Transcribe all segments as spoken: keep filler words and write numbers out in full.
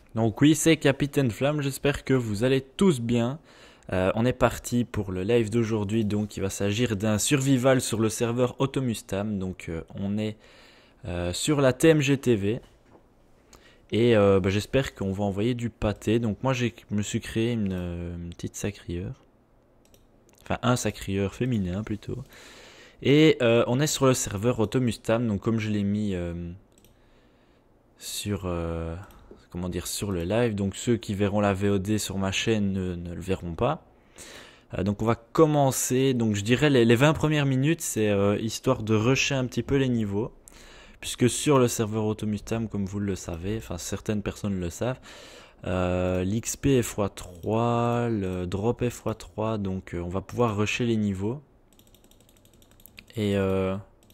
Donc oui, c'est Capitaine Flamme, j'espère que vous allez tous bien. Euh, on est parti pour le live d'aujourd'hui, donc il va s'agir d'un survival sur le serveur Automustam. Donc euh, on est euh, sur la T M G T V et euh, bah, j'espère qu'on va envoyer du pâté. Donc moi je me suis créé une, euh, une petite sacrieur, enfin un sacrieur féminin plutôt. Et euh, on est sur le serveur Automustam, donc comme je l'ai mis euh, sur... euh, comment dire, sur le live. Donc ceux qui verront la V O D sur ma chaîne ne, ne le verront pas. Euh, donc on va commencer. Donc je dirais les, les vingt premières minutes, c'est euh, histoire de rusher un petit peu les niveaux. Puisque sur le serveur Automustam, comme vous le savez, enfin certaines personnes le savent, euh, l'X P est fois trois, le drop est fois trois, donc euh, on va pouvoir rusher les niveaux. Et euh,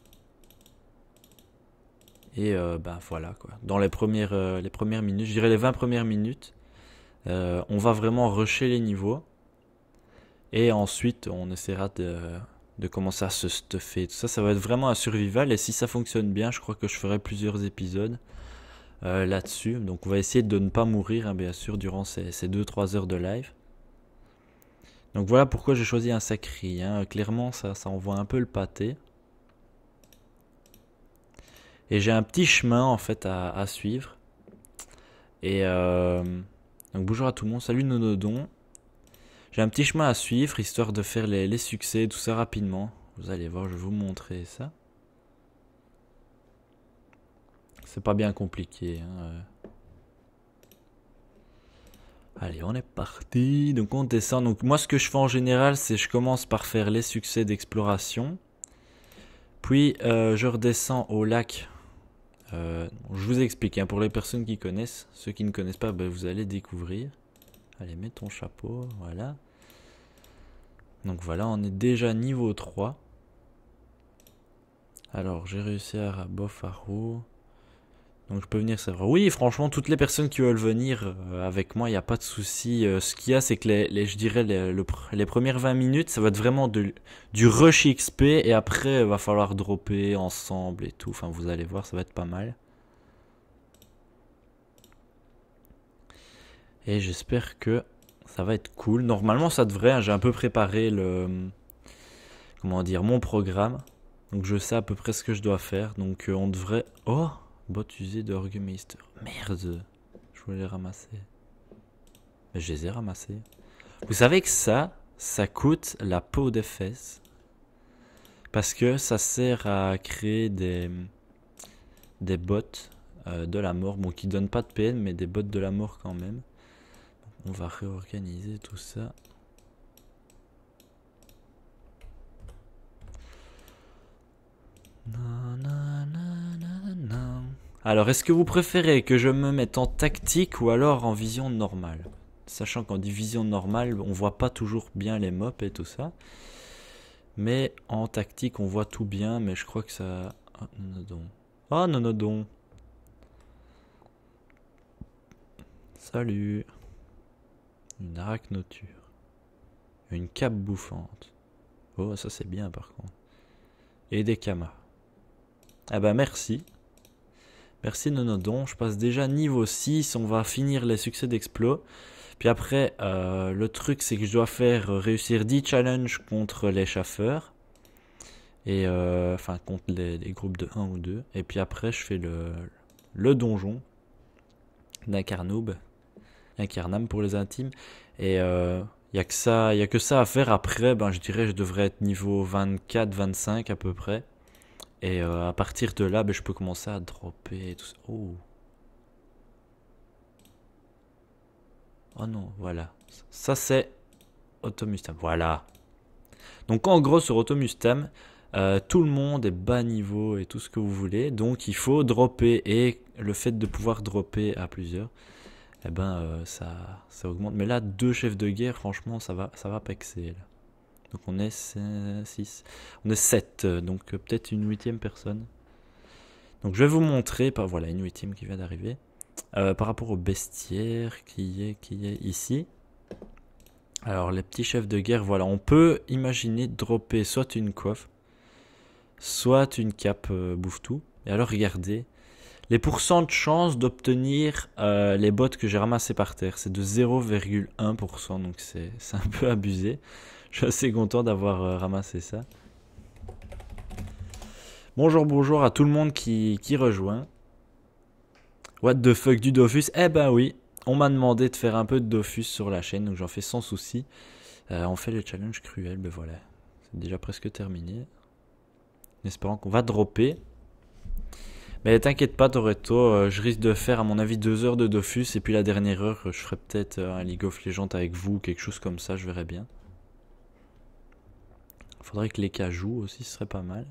et euh, bah voilà quoi. Dans les premières, euh, les premières minutes, je dirais les vingt premières minutes, euh, on va vraiment rusher les niveaux. Et ensuite, on essaiera de, de commencer à se stuffer. Tout ça, ça va être vraiment un survival. Et si ça fonctionne bien, je crois que je ferai plusieurs épisodes euh, là-dessus. Donc, on va essayer de ne pas mourir, hein, bien sûr, durant ces, ces deux trois heures de live. Donc, voilà pourquoi j'ai choisi un sacri. Hein. Clairement, ça, ça envoie un peu le pâté. Et j'ai un petit chemin, en fait, à, à suivre. Et euh, donc, bonjour à tout le monde. Salut Nonodon. J'ai un petit chemin à suivre, histoire de faire les, les succès, tout ça rapidement. Vous allez voir, je vais vous montrer ça. C'est pas bien compliqué. Hein. Allez, on est parti. Donc on descend. Donc moi, ce que je fais en général, c'est je commence par faire les succès d'exploration. Puis euh, je redescends au lac. Euh, je vous explique. Hein, pour les personnes qui connaissent, ceux qui ne connaissent pas, ben, vous allez découvrir. Allez, mets ton chapeau. Voilà. Donc voilà, on est déjà niveau trois. Alors, j'ai réussi à Bofaro. Donc je peux venir, c'est vrai. Oui, franchement, toutes les personnes qui veulent venir euh, avec moi, il n'y a pas de souci. Euh, ce qu'il y a, c'est que les, les, je dirais les, le, les premières vingt minutes, ça va être vraiment de, du rush X P. Et après, il va falloir dropper ensemble et tout. Enfin, vous allez voir, ça va être pas mal. Et j'espère que ça va être cool. Normalement, ça devrait. Hein, j'ai un peu préparé le... Comment dire, mon programme. Donc je sais à peu près ce que je dois faire. Donc euh, on devrait... Oh, bot usé de Orgmeister. Merde. Je voulais les ramasser. Mais je les ai ramassés. Vous savez que ça, ça coûte la peau des fesses. Parce que ça sert à créer des, des bots euh, de la mort. Bon, qui donnent pas de P N, mais des bots de la mort quand même. On va réorganiser tout ça. Non, non, non, non, non. Alors, est-ce que vous préférez que je me mette en tactique ou alors en vision normale? Sachant qu'en vision normale, on voit pas toujours bien les mobs et tout ça. Mais en tactique, on voit tout bien, mais je crois que ça... Ah, Nonodon. Ah, Nonodon. Salut. Une arachnoture. Une cape bouffante. Oh, ça c'est bien par contre. Et des camas. Ah bah merci. Merci Nonodon. Je passe déjà niveau six. On va finir les succès d'explos. Puis après, euh, le truc c'est que je dois faire réussir dix challenges contre les chaffeurs. Et euh, enfin contre les, les groupes de un ou deux. Et puis après je fais le, le donjon d'un Carnoob. Un Carnam pour les intimes. Et il euh, n'y a, que ça, y a que ça à faire. Après, ben, je dirais je devrais être niveau vingt-quatre vingt-cinq à peu près. Et euh, à partir de là, ben, je peux commencer à dropper et tout ça. Oh. Oh non, voilà. Ça c'est Automustam. Voilà. Donc en gros sur Automustam, euh, tout le monde est bas niveau et tout ce que vous voulez. Donc il faut dropper. Et le fait de pouvoir dropper à plusieurs, eh ben euh, ça, ça augmente. Mais là, deux chefs de guerre, franchement, ça va, ça va pexer. Là. Donc on est six, on est sept, donc euh, peut-être une huitième personne. Donc je vais vous montrer, par, voilà, une huitième qui vient d'arriver. Euh, par rapport au bestiaire qui est, qui est ici. Alors les petits chefs de guerre, voilà, on peut imaginer dropper soit une coiffe, soit une cape euh, bouffe-tout. Et alors regardez, Les pourcents de chance d'obtenir euh, les bottes que j'ai ramassées par terre, c'est de zéro virgule un pour cent, donc c'est un peu abusé. Je suis assez content d'avoir euh, ramassé ça. Bonjour, bonjour à tout le monde qui, qui rejoint. What the fuck du Dofus? Eh ben oui, on m'a demandé de faire un peu de Dofus sur la chaîne, donc j'en fais sans souci. Euh, on fait le challenge cruel, ben voilà. C'est déjà presque terminé. En espérant qu'on va dropper. Mais t'inquiète pas Toretto, euh, je risque de faire à mon avis deux heures de Dofus et puis la dernière heure je ferai peut-être euh, un League of Legends avec vous, quelque chose comme ça, je verrai bien. Faudrait que les cas jouent aussi, ce serait pas mal.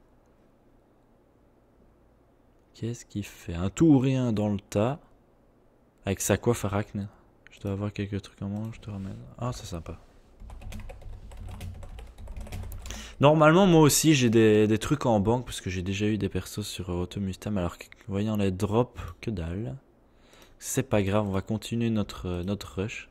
Qu'est-ce qu'il fait? Un tout ou rien dans le tas. Avec sa coiffe arachne. Je dois avoir quelques trucs en moins, je te ramène. Ah, c'est sympa. Normalement, moi aussi, j'ai des, des trucs en banque parce que j'ai déjà eu des persos sur Automustam. Alors, voyant les drops, que dalle. C'est pas grave, on va continuer notre, notre rush.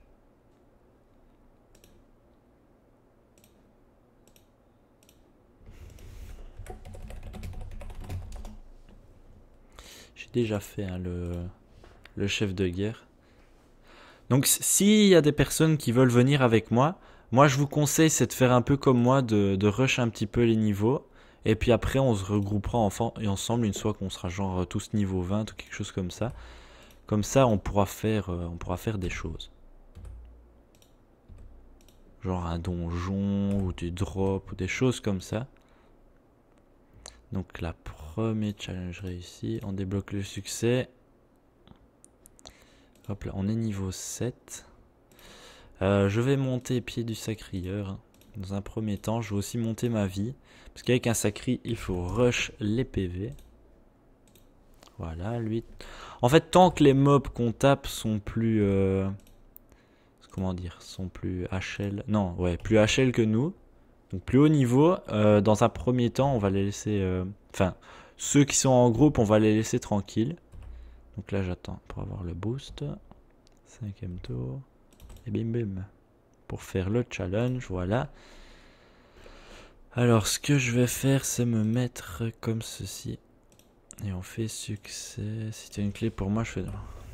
J'ai déjà fait hein, le, le chef de guerre. Donc, s'il y a des personnes qui veulent venir avec moi, moi je vous conseille c'est de faire un peu comme moi, de, de rush un petit peu les niveaux. Et puis après, on se regroupera enfin, et ensemble une fois qu'on sera genre tous niveau vingt ou quelque chose comme ça. Comme ça, on pourra faire, euh, on pourra faire des choses. Genre un donjon ou du drop ou des choses comme ça. Donc la première challenge réussi, on débloque le succès. Hop là, on est niveau sept. Euh, je vais monter pied du sacrieur. Dans un premier temps, je vais aussi monter ma vie. Parce qu'avec un sacri, il faut rush les P V. Voilà, lui. En fait, tant que les mobs qu'on tape sont plus... Euh... Comment dire? Sont plus H L... Non, ouais, plus H L que nous. Donc plus haut niveau. Euh, dans un premier temps, on va les laisser... Euh... Enfin, ceux qui sont en groupe, on va les laisser tranquilles. Donc là, j'attends pour avoir le boost. Cinquième tour. Et bim bim. Pour faire le challenge, voilà. Alors, ce que je vais faire, c'est me mettre comme ceci. Et on fait succès. Si tu as une clé pour moi, je fais...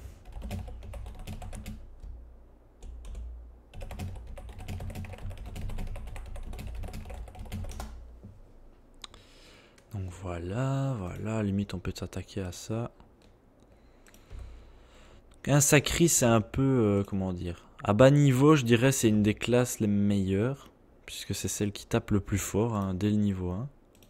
Donc voilà, voilà. Limite, on peut s'attaquer à ça. Un sacri, c'est un peu... Euh, comment dire? À bas niveau, je dirais c'est une des classes les meilleures. Puisque c'est celle qui tape le plus fort hein, dès le niveau un.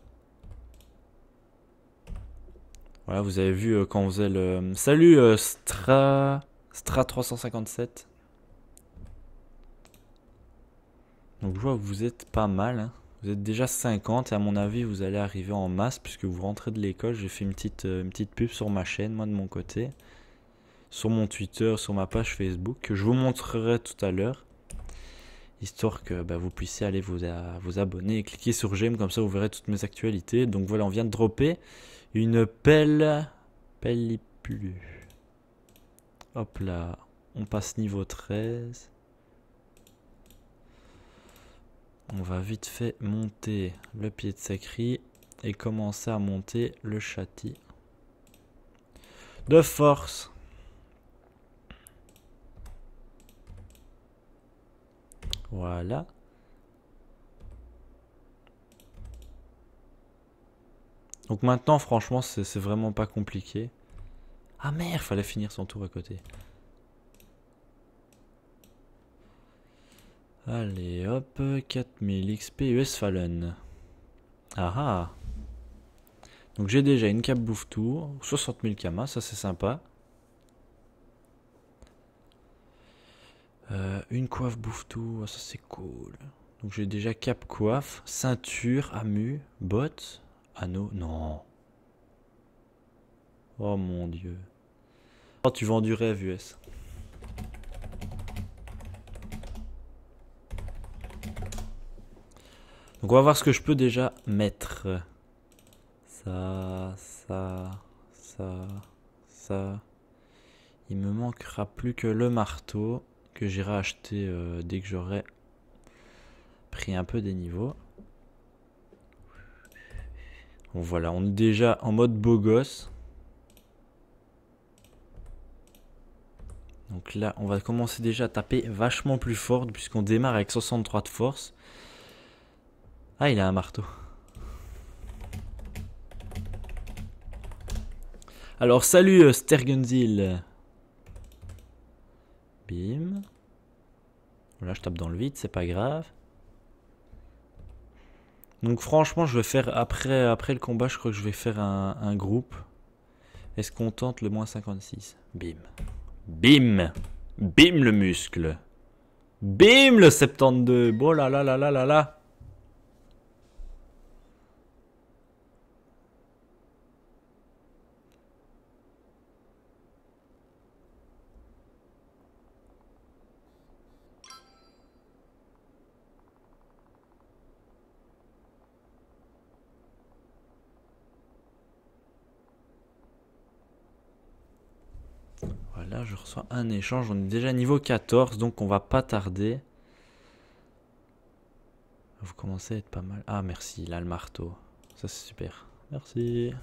Voilà, vous avez vu euh, quand on faisait le... Salut euh, Stra... Stra trois cent cinquante-sept. Donc je vois que vous êtes pas mal. Hein. Vous êtes déjà cinquante et à mon avis vous allez arriver en masse puisque vous rentrez de l'école. J'ai fait une petite, euh, une petite pub sur ma chaîne, moi de mon côté. Sur mon Twitter, sur ma page Facebook, que je vous montrerai tout à l'heure. Histoire que bah, vous puissiez aller vous, à, vous abonner et cliquer sur j'aime, comme ça vous verrez toutes mes actualités. Donc voilà, on vient de dropper une pelle Pellipulu. Hop là, on passe niveau treize. On va vite fait monter le pied de sacri et commencer à monter le châti de force. Voilà. Donc maintenant, franchement, c'est vraiment pas compliqué. Ah merde, fallait finir son tour à côté. Allez, hop, quatre mille X P U S Fallen. Ah ah. Donc j'ai déjà une cape bouffe-tour, soixante mille kamas, ça c'est sympa. Euh, une coiffe bouffe-tour, ça c'est cool. Donc j'ai déjà cap coiffe, ceinture, amu, bottes, anneau, non. Oh mon dieu. Oh tu vends du rêve U S. Donc on va voir ce que je peux déjà mettre. Ça, ça, ça, ça. Il me manquera plus que le marteau que j'irai acheter euh, dès que j'aurai pris un peu des niveaux. Bon voilà, on est déjà en mode beau gosse. Donc là, on va commencer déjà à taper vachement plus fort puisqu'on démarre avec soixante-trois de force. Ah, il a un marteau. Alors, salut euh, Stergenzil. Bim. Là, je tape dans le vide, c'est pas grave. Donc franchement, je vais faire, après, après le combat, je crois que je vais faire un, un groupe. Est-ce qu'on tente le moins cinquante-six? Bim. Bim. Bim le muscle. Bim le soixante-douze. Bon là là là là là là. Voilà, je reçois un échange. On est déjà niveau quatorze, donc on va pas tarder. Vous commencez à être pas mal. Ah, merci, là le marteau. Ça, c'est super. Merci.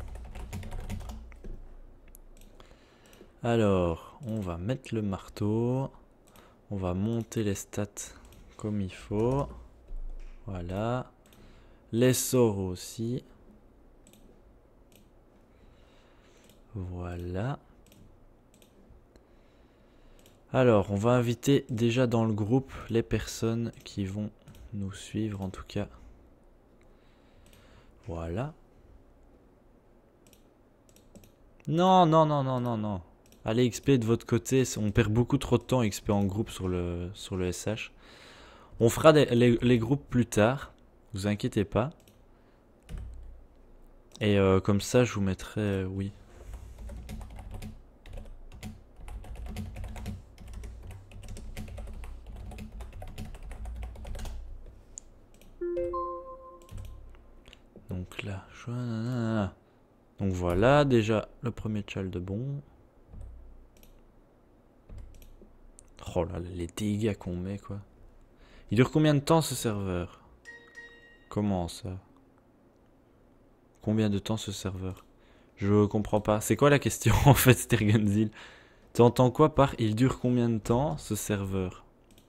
Alors, on va mettre le marteau. On va monter les stats comme il faut. Voilà. Les sorts aussi. Voilà. Alors, on va inviter déjà dans le groupe les personnes qui vont nous suivre en tout cas. Voilà. Non, non, non, non, non, non. Allez, X P de votre côté, on perd beaucoup trop de temps X P en groupe sur le, sur le S H. On fera des, les, les groupes plus tard, vous inquiétez pas. Et euh, comme ça, je vous mettrai... Euh, oui. Donc là, je... Donc voilà, déjà, le premier tchal de bon. Oh là, les dégâts qu'on met, quoi. Il dure combien de temps, ce serveur? Comment ça? Combien de temps, ce serveur? Je comprends pas. C'est quoi la question, en fait, Stergenzil? Tu entends quoi par il dure combien de temps, ce serveur?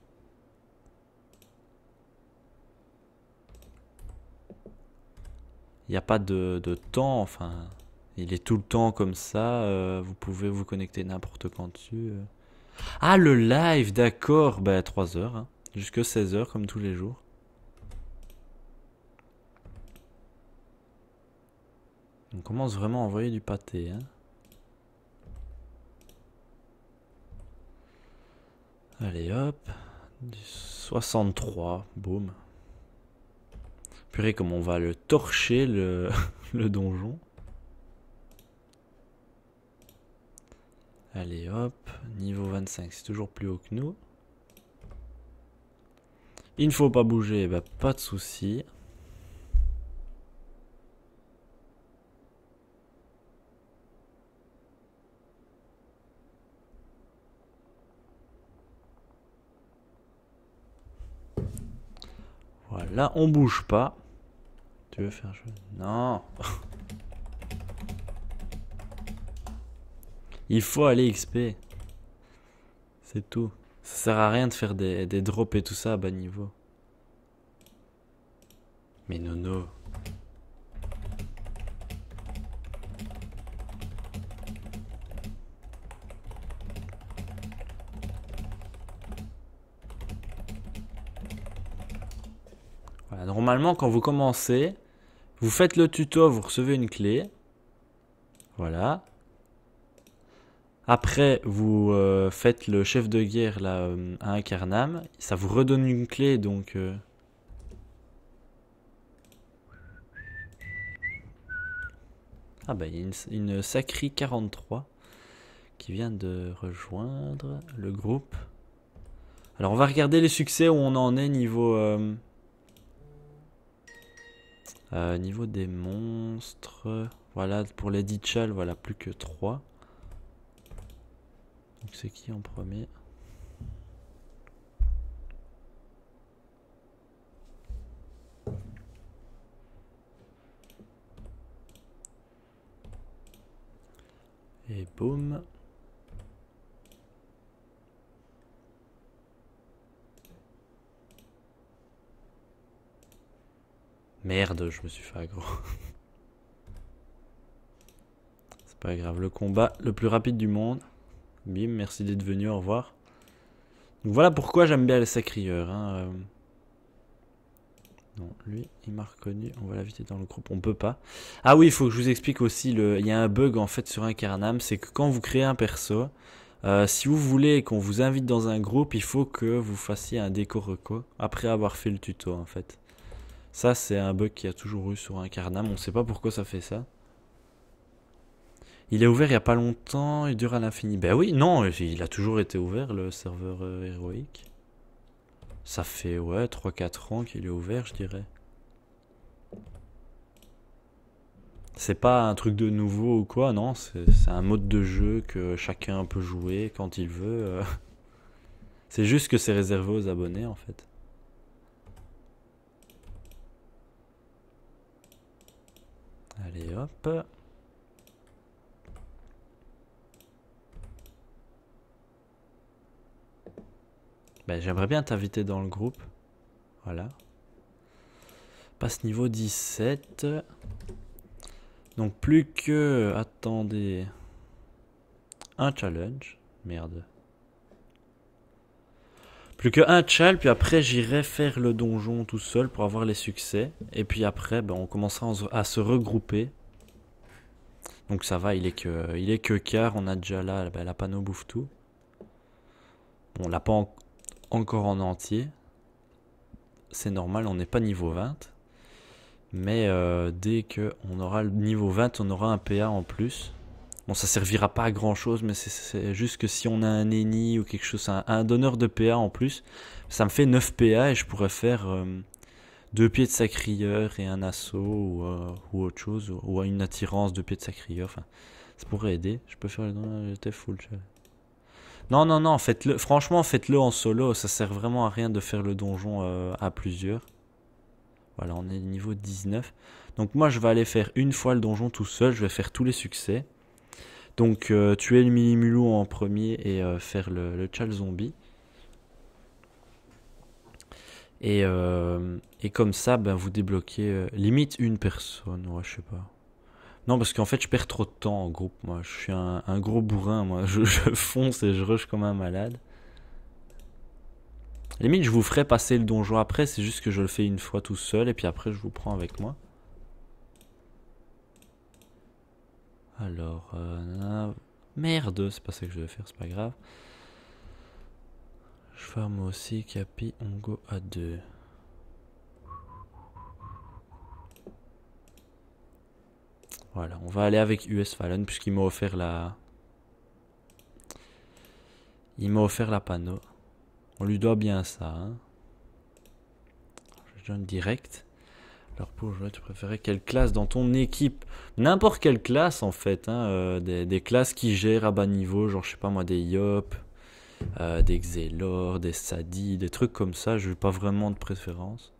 Il n'y a pas de, de temps, enfin... Il est tout le temps comme ça, euh, vous pouvez vous connecter n'importe quand dessus. Euh. Ah, le live, d'accord. Bah, trois heures, hein. Jusque seize heures, comme tous les jours. On commence vraiment à envoyer du pâté, hein. Allez, hop. soixante-trois, boum. Purée, comme on va le torcher, le, le donjon. Allez, hop. Niveau vingt-cinq, c'est toujours plus haut que nous. Il ne faut pas bouger, bah, pas de souci. Voilà, on bouge pas. Tu veux faire jouer? Non. Il faut aller X P. C'est tout. Ça sert à rien de faire des, des drops et tout ça à bas niveau. Mais nono. Voilà, normalement, quand vous commencez, vous faites le tuto, vous recevez une clé. Voilà. Après, vous euh, faites le chef de guerre là, euh, à Incarnam. Ça vous redonne une clé, donc... Euh... Ah bah, il y a une, une sacrée quarante-trois qui vient de rejoindre le groupe. Alors, on va regarder les succès où on en est niveau... Euh... Euh, niveau des monstres... Voilà, pour les Ditchal, voilà, plus que trois. Donc c'est qui en premier? Et boum. Merde, je me suis fait aggro. C'est pas grave, le combat le plus rapide du monde. Bim, merci d'être venu, au revoir. Donc voilà pourquoi j'aime bien les sacrieurs. Hein. Euh... Non, lui, il m'a reconnu. On va l'inviter dans le groupe. On peut pas. Ah oui, il faut que je vous explique aussi. Le... Il y a un bug en fait sur Incarnam. C'est que quand vous créez un perso, euh, si vous voulez qu'on vous invite dans un groupe, il faut que vous fassiez un déco reco après avoir fait le tuto en fait. Ça, c'est un bug qu'il y a toujours eu sur Incarnam. On sait pas pourquoi ça fait ça. Il est ouvert il n'y a pas longtemps. Il dure à l'infini. Ben oui, non, il a toujours été ouvert le serveur euh, héroïque. Ça fait, ouais, trois quatre ans qu'il est ouvert, je dirais. C'est pas un truc de nouveau ou quoi, non. C'est un mode de jeu que chacun peut jouer quand il veut. C'est juste que c'est réservé aux abonnés, en fait. Allez, hop. Ben, j'aimerais bien t'inviter dans le groupe. Voilà. Passe niveau dix-sept. Donc plus que... Attendez. Un challenge. Merde. Plus que un challenge, puis après j'irai faire le donjon tout seul pour avoir les succès. Et puis après, ben, on commencera à se regrouper. Donc ça va, il est que, il est que quart. On a déjà là, ben, la panneau bouffe tout. Bon, on l'a pas en, encore en entier. C'est normal, on n'est pas niveau vingt. Mais euh, dès qu'on aura le niveau vingt, on aura un P A en plus. Bon, ça servira pas à grand chose, mais c'est juste que si on a un ennemi ou quelque chose, un, un donneur de P A en plus, ça me fait neuf P A et je pourrais faire euh, deux pieds de sacrieur et un assaut ou, euh, ou autre chose, ou, ou une attirance de pieds de sacrieur. Enfin, ça pourrait aider. Je peux faire le. J'étais full. Non, non, non, faites-le. Franchement, faites-le en solo. Ça sert vraiment à rien de faire le donjon euh, à plusieurs. Voilà, on est niveau dix-neuf. Donc moi, je vais aller faire une fois le donjon tout seul. Je vais faire tous les succès. Donc euh, tuer le mini-mulou en premier et euh, faire le, le tchal zombie. Et, euh, et comme ça, ben, vous débloquez euh, limite une personne. Ouais, je sais pas. Non, parce qu'en fait, je perds trop de temps en groupe. Moi, je suis un, un gros bourrin. Moi, je, je fonce et je rush comme un malade. Limite, je vous ferai passer le donjon après. C'est juste que je le fais une fois tout seul. Et puis après, je vous prends avec moi. Alors, euh, merde, c'est pas ça que je vais faire, c'est pas grave. Je farm aussi, Capi, on go à deux. Voilà, on va aller avec U S Fallon puisqu'il m'a offert la... Il m'a offert la panneau. On lui doit bien ça. Hein. Je donne direct. Alors pour jouer, tu préférais quelle classe dans ton équipe? N'importe quelle classe en fait. Hein, euh, des, des classes qui gèrent à bas niveau, genre je sais pas moi, des Yop, euh, des Xelor, des Sadi, des trucs comme ça. Je n'ai pas vraiment de préférence.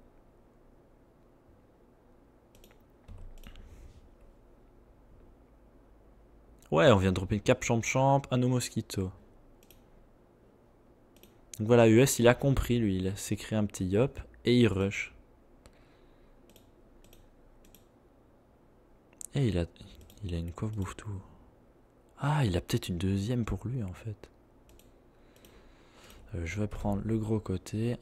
Ouais, on vient de dropper une cap champ champ, un no mosquito. Donc voilà, U S il a compris lui, il s'est créé un petit Yop et il rush. Et il a, il a une coiffe bouffe tout. Ah, il a peut-être une deuxième pour lui en fait. Euh, je vais prendre le gros côté.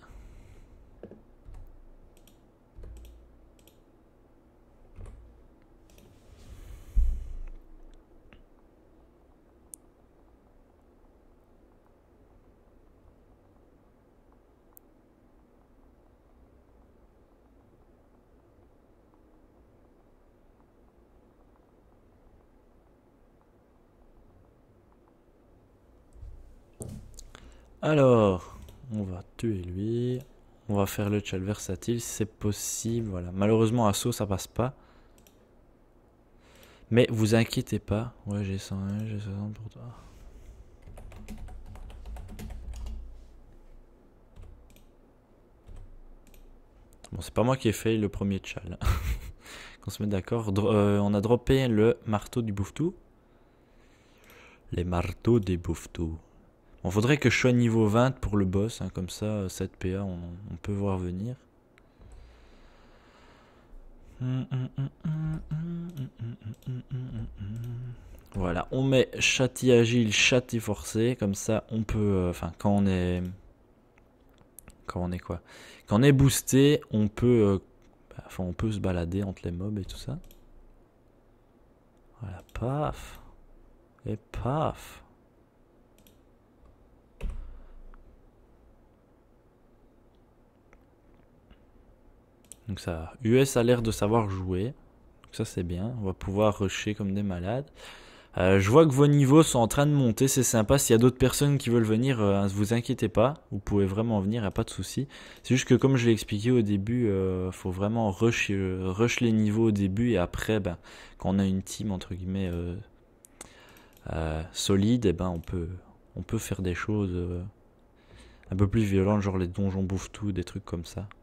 Alors, on va tuer lui. On va faire le tchal versatile si c'est possible. Voilà. Malheureusement, assaut, ça passe pas. Mais vous inquiétez pas. Ouais, j'ai cent un, j'ai soixante pour toi. Bon, c'est pas moi qui ai fait le premier tchal. Qu'on se met d'accord. Euh, on a droppé le marteau du bouffe-tout. Les marteaux des bouffe-tout. Bon, faudrait que je sois niveau vingt pour le boss. Hein, comme ça, sept P A, on, on peut voir venir. Voilà, on met châti agile, châti forcé, comme ça on peut, enfin euh, quand on est, quand on est quoi, quand on est boosté, on peut, euh, bah, enfin on peut se balader entre les mobs et tout ça. Voilà, paf, et paf. Donc ça, U S a l'air de savoir jouer, donc ça c'est bien, on va pouvoir rusher comme des malades. Euh, je vois que vos niveaux sont en train de monter, c'est sympa. S'il y a d'autres personnes qui veulent venir, euh, vous inquiétez pas, vous pouvez vraiment venir, il n'y a pas de souci. C'est juste que comme je l'ai expliqué au début, euh, faut vraiment rush, euh, rush les niveaux au début et après, ben, quand on a une team entre guillemets euh, euh, solide, et ben on peut, on peut faire des choses euh, un peu plus violentes, genre les donjons bouffent tout, des trucs comme ça.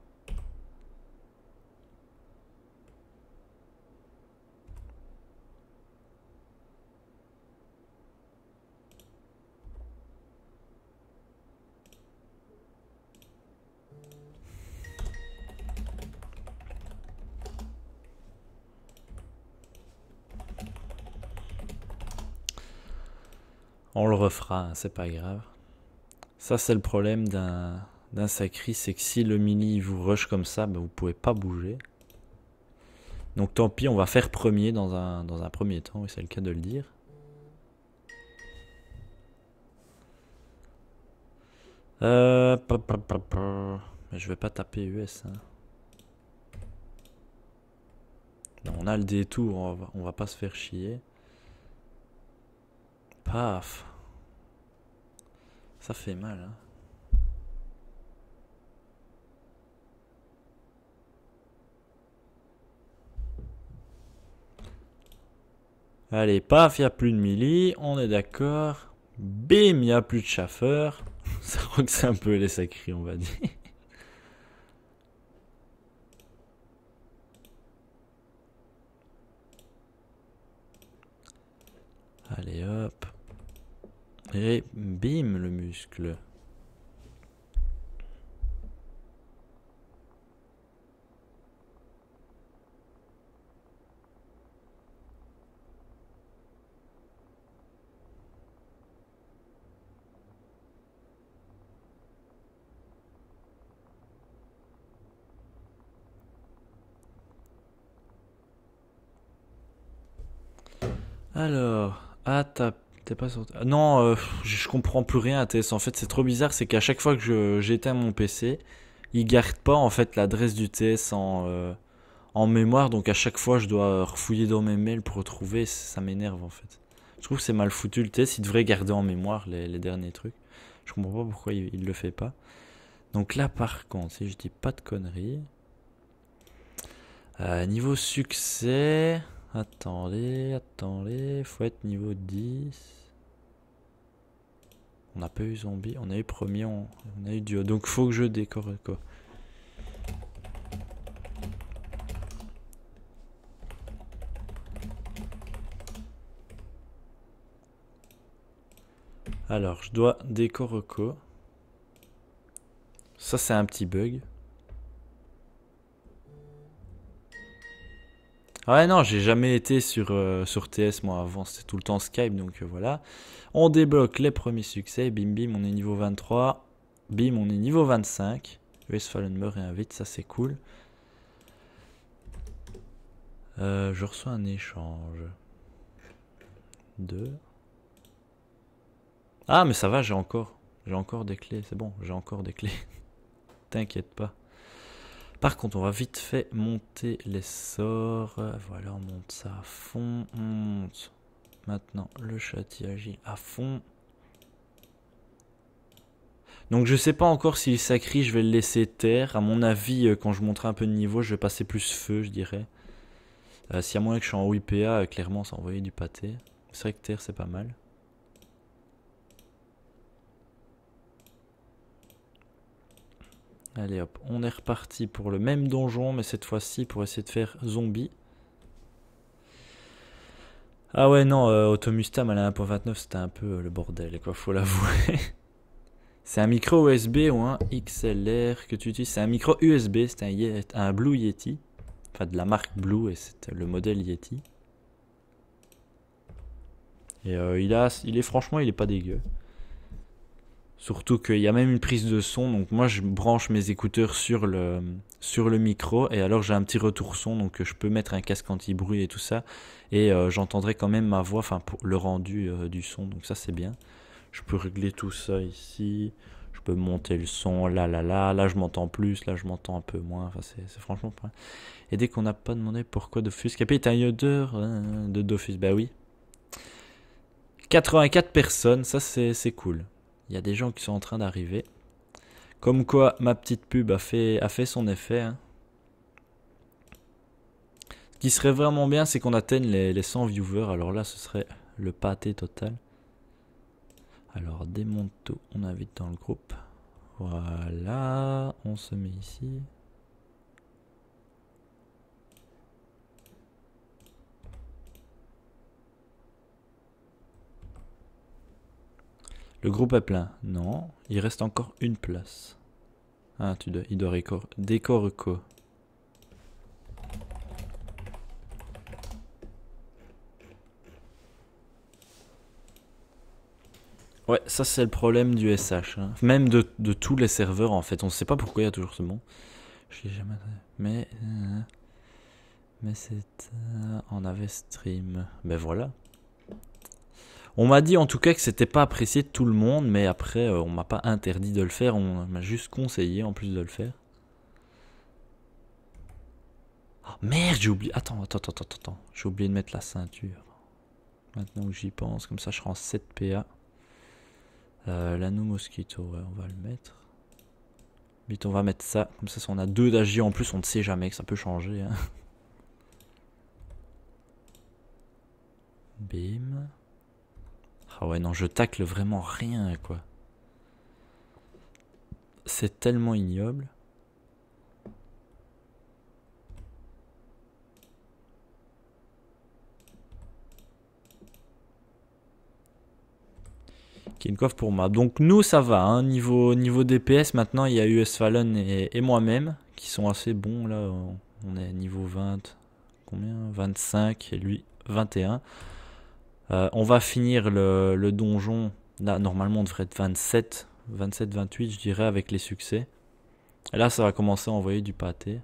On le refera, hein, c'est pas grave. Ça, c'est le problème d'un d'un sacri, c'est que si le mini vous rush comme ça, ben, vous pouvez pas bouger. Donc tant pis, on va faire premier dans un, dans un premier temps, oui, c'est le cas de le dire. Euh, pa, pa, pa, pa. Mais je vais pas taper U S. Hein. Non, on a le détour, on va, on va pas se faire chier. Paf. Ça fait mal. Hein. Allez, paf, il n'y a plus de melee, on est d'accord. Bim, il n'y a plus de chaffeur. Ça croit que c'est un peu les sacrés, on va dire. Allez, hop. Et bim, le muscle. Alors, ah, t'es pas sur... Non, euh, je comprends plus rien à T S. En fait, c'est trop bizarre, c'est qu'à chaque fois que j'éteins mon P C, il garde pas en fait l'adresse du T S en, euh, en mémoire. Donc à chaque fois, je dois refouiller dans mes mails pour retrouver. Ça m'énerve en fait. Je trouve que c'est mal foutu. Le T S, il devrait garder en mémoire les, les derniers trucs. Je comprends pas pourquoi il, il le fait pas. Donc là, par contre, si je dis pas de conneries... Euh, niveau succès... Attendez, attendez, faut être niveau dix. On n'a pas eu zombie, on a eu premier, on, on a eu duo. Donc faut que je décore quoi. Alors, je dois décore quoi. Ça c'est un petit bug. Ouais non, j'ai jamais été sur, euh, sur T S moi avant, c'était tout le temps Skype, donc euh, voilà. On débloque les premiers succès, bim bim, on est niveau vingt-trois. Bim, on est niveau vingt-cinq. U S Fallen me réinvite, ça c'est cool. Euh, je reçois un échange. Deux. Ah mais ça va, j'ai encore. J'ai encore des clés, c'est bon, j'ai encore des clés. T'inquiète pas. Par contre, on va vite fait monter les sorts. Voilà, on monte ça à fond. On monte maintenant le châti agile à fond. Donc je sais pas encore s'il sacrie, je vais le laisser terre. À mon avis, quand je monterai un peu de niveau, je vais passer plus feu, je dirais. Euh, S'il y a moyen que je suis en O I P A, clairement, ça envoyer du pâté. C'est vrai que terre, c'est pas mal. Allez hop, on est reparti pour le même donjon, mais cette fois-ci pour essayer de faire zombie. Ah ouais non, euh, Automustam à la un point vingt-neuf c'était un peu euh, le bordel, quoi, faut l'avouer. C'est un micro U S B ou un X L R que tu utilises. C'est un micro U S B, c'est un, un Blue Yeti. Enfin, de la marque Blue, et c'est le modèle Yeti. Et euh, il, a, il est franchement, il est pas dégueu. Surtout qu'il y a même une prise de son, donc moi je branche mes écouteurs sur le, sur le micro, et alors j'ai un petit retour son, donc je peux mettre un casque anti-bruit et tout ça, et euh, j'entendrai quand même ma voix, enfin pour le rendu euh, du son, donc ça c'est bien. Je peux régler tout ça ici, je peux monter le son, là là là, là je m'entends plus, là je m'entends un peu moins, enfin c'est, c'est franchement pas... Et dès qu'on n'a pas demandé pourquoi Dofus Capé est un odeur euh, de Dofus, bah oui. quatre-vingt-quatre personnes, ça c'est, c'est cool. Il y a des gens qui sont en train d'arriver. Comme quoi, ma petite pub a fait, a fait son effet. Hein. Ce qui serait vraiment bien, c'est qu'on atteigne les, les cent viewers. Alors là, ce serait le pâté total. Alors, démonte tout. On invite dans le groupe. Voilà. On se met ici. Le groupe est plein. Non. Il reste encore une place. Ah, tu dois, il doit décor, décor co. Ouais, ça c'est le problème du S H. Hein. Même de, de tous les serveurs en fait. On ne sait pas pourquoi il y a toujours ce mot. Je sais jamais. Mais. Euh, mais c'est. Euh, on avait stream. Ben voilà. On m'a dit en tout cas que c'était pas apprécié de tout le monde. Mais après, euh, on m'a pas interdit de le faire. On m'a juste conseillé en plus de le faire. Oh, merde, j'ai oublié. Attends, attends, attends, attends. attends. J'ai oublié de mettre la ceinture. Maintenant que j'y pense. Comme ça, je serai en sept P A. Euh, L'anneau mosquito, ouais, on va le mettre. Vite, on va mettre ça. Comme ça, si on a deux d'A G en plus, on ne sait jamais que ça peut changer. Hein. Bim. Ah ouais, non, je tacle vraiment rien, quoi. C'est tellement ignoble. Qui est une coiffe pour moi. Donc nous, ça va. Hein. Niveau, niveau D P S, maintenant, il y a U S Fallon et, et moi-même qui sont assez bons. Là, on est niveau vingt. Combien vingt-cinq et lui vingt et un. Euh, on va finir le, le donjon. Là, normalement, on devrait être vingt-sept, vingt-sept, vingt-huit, je dirais, avec les succès. Et là, ça va commencer à envoyer du pâté.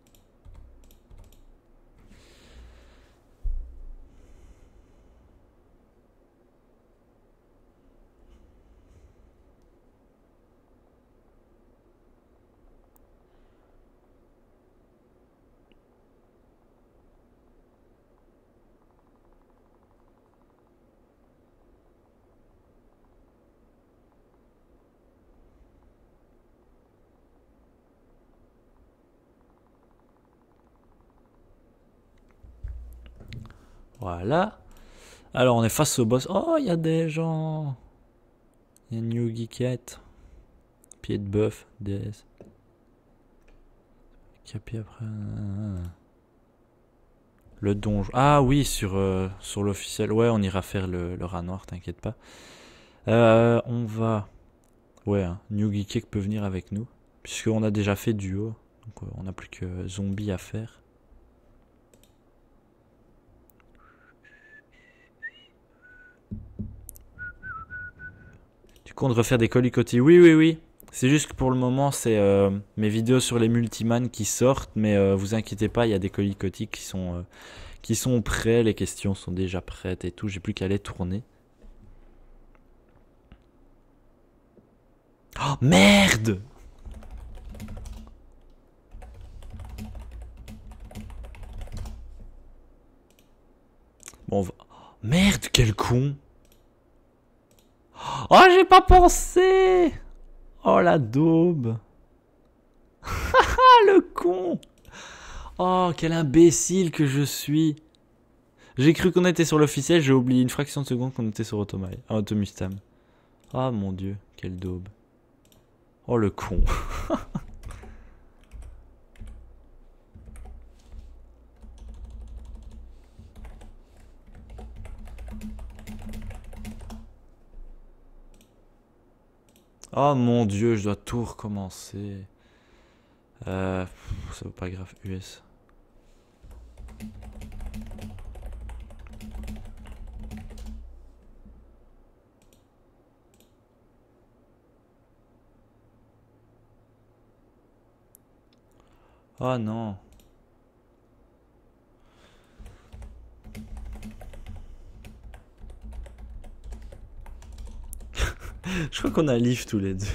Voilà. Alors, on est face au boss. Oh, il y a des gens. Il y a New Geekette. Pied de bœuf. D S. Capi après. Le donjon. Ah oui, sur, euh, sur l'officiel. Ouais, on ira faire le, le rat noir, t'inquiète pas. Euh, on va. Ouais, hein, New Geekette peut venir avec nous. Puisqu'on a déjà fait duo. Donc, euh, on n'a plus que zombie à faire. Tu comptes refaire des colicotis? Oui, oui, oui. C'est juste que pour le moment, c'est euh, mes vidéos sur les multiman qui sortent. Mais euh, vous inquiétez pas, il y a des colicotis qui sont, euh, qui sont prêts. Les questions sont déjà prêtes et tout. J'ai plus qu'à les tourner. Oh merde! Bon, on va... Merde, quel con! Oh, j'ai pas pensé! Oh la daube! Ah le con! Oh, quel imbécile que je suis! J'ai cru qu'on était sur l'officiel, j'ai oublié une fraction de seconde qu'on était sur Automai, ah, Automustam. Ah mon dieu, quelle daube. Oh le con. Oh mon dieu, je dois tout recommencer. Euh, ça vaut pas grave, U S. Oh non. Je crois qu'on a live tous les deux.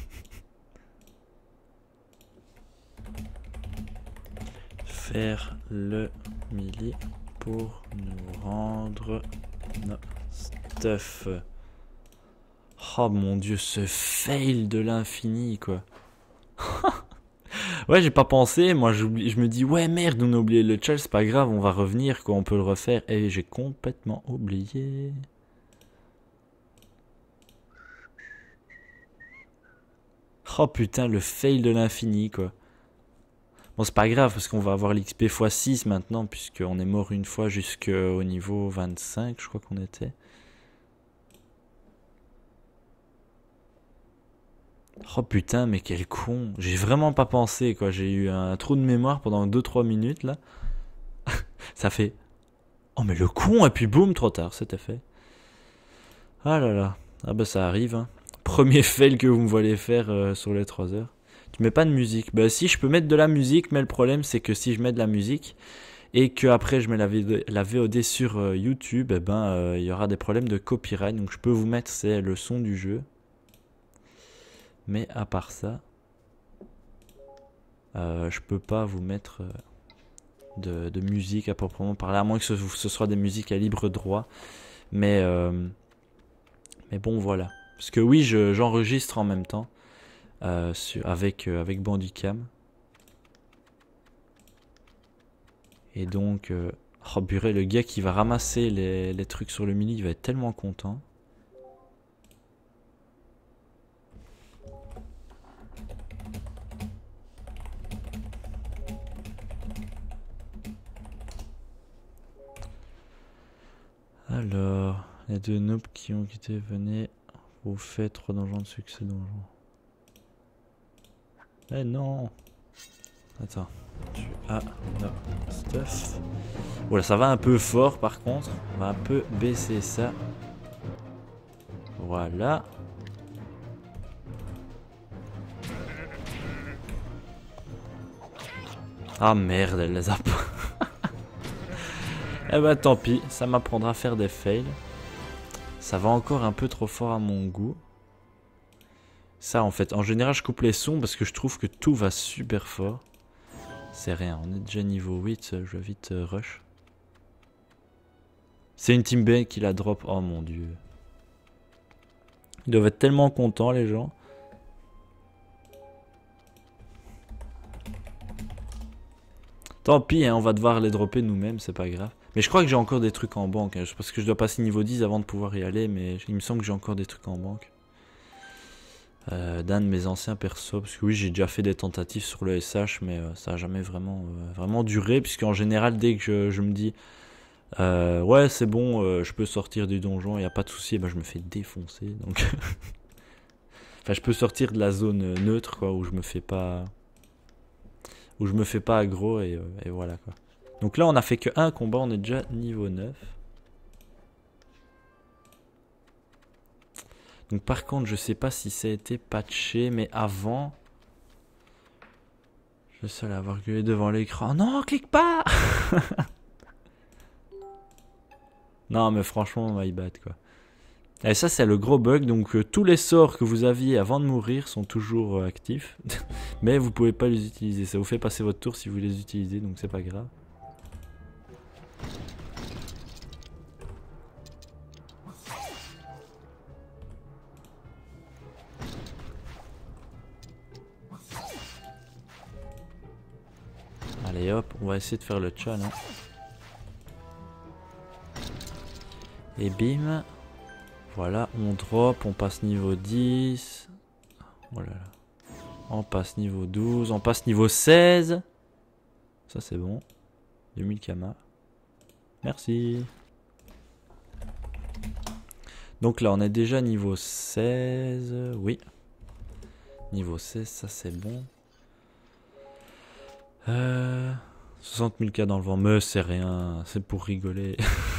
Faire le milli pour nous rendre nos stuff. Oh mon dieu, ce fail de l'infini quoi. Ouais, j'ai pas pensé, moi je me dis ouais merde, on a oublié le challenge, c'est pas grave, on va revenir quoi, on peut le refaire. Et j'ai complètement oublié. Oh putain, le fail de l'infini quoi. Bon, c'est pas grave parce qu'on va avoir l'X P fois six maintenant, puisqu'on est mort une fois jusqu'au niveau vingt-cinq, je crois qu'on était. Oh putain, mais quel con. J'ai vraiment pas pensé quoi, j'ai eu un trou de mémoire pendant deux trois minutes là. Ça fait... Oh mais le con, et puis boum, trop tard, c'était fait. Ah là là, ah bah ça arrive hein. Premier fail que vous me voyez faire euh, sur les trois heures. Tu mets pas de musique. Bah si, je peux mettre de la musique, mais le problème c'est que si je mets de la musique et que après je mets la, la V O D sur euh, YouTube, eh ben il euh, y aura des problèmes de copyright. Donc je peux vous mettre c'est le son du jeu. Mais à part ça, euh, je peux pas vous mettre euh, de, de musique à proprement parler, à moins que ce, ce soit des musiques à libre droit. Mais euh, mais bon voilà. Parce que oui, je, j'enregistre en même temps. Euh, sur, avec, euh, avec Bandicam. Et donc, euh, oh purée, le gars qui va ramasser les, les trucs sur le mini, il va être tellement content. Alors, les deux noobs qui ont quitté, venez, vous faites trois donjons de succès donjon. Eh non! Attends, tu as no stuff. Voilà, ça va un peu fort par contre. On va un peu baisser ça. Voilà. Ah merde, elle les a pas. Eh bah tant pis, ça m'apprendra à faire des fails. Ça va encore un peu trop fort à mon goût. Ça en fait, en général je coupe les sons parce que je trouve que tout va super fort. C'est rien, on est déjà niveau huit, je vais vite euh, rush. C'est une team B qui la drop, oh mon dieu. Ils doivent être tellement contents les gens. Tant pis, hein, on va devoir les dropper nous-mêmes, c'est pas grave. Mais je crois que j'ai encore des trucs en banque, hein, parce que je dois passer niveau dix avant de pouvoir y aller, mais il me semble que j'ai encore des trucs en banque. Euh, d'un de mes anciens persos, parce que oui j'ai déjà fait des tentatives sur le S H, mais euh, ça a jamais vraiment, euh, vraiment duré, puisqu'en général dès que je, je me dis euh, ouais c'est bon, euh, je peux sortir du donjon, il n'y a pas de souci, ben, je me fais défoncer, donc enfin je peux sortir de la zone neutre quoi, où je me fais pas où je me fais pas aggro et, euh, et voilà quoi. Donc là on a fait que un combat, on est déjà niveau neuf. Donc par contre, je sais pas si ça a été patché, mais avant... Je suis seul à avoir gueulé devant l'écran. Non, clique pas. Non, mais franchement, my bad quoi. Et ça, c'est le gros bug. Donc euh, tous les sorts que vous aviez avant de mourir sont toujours euh, actifs. Mais vous pouvez pas les utiliser. Ça vous fait passer votre tour si vous les utilisez, donc c'est pas grave. Allez hop, on va essayer de faire le challenge. Hein. Et bim. Voilà, on drop, on passe niveau dix. Voilà. On passe niveau douze, on passe niveau seize. Ça c'est bon. deux mille kamas. Merci. Donc là on est déjà niveau seize. Oui. Niveau seize, ça c'est bon. Euh, soixante mille cas dans le vent, mais c'est rien, c'est pour rigoler.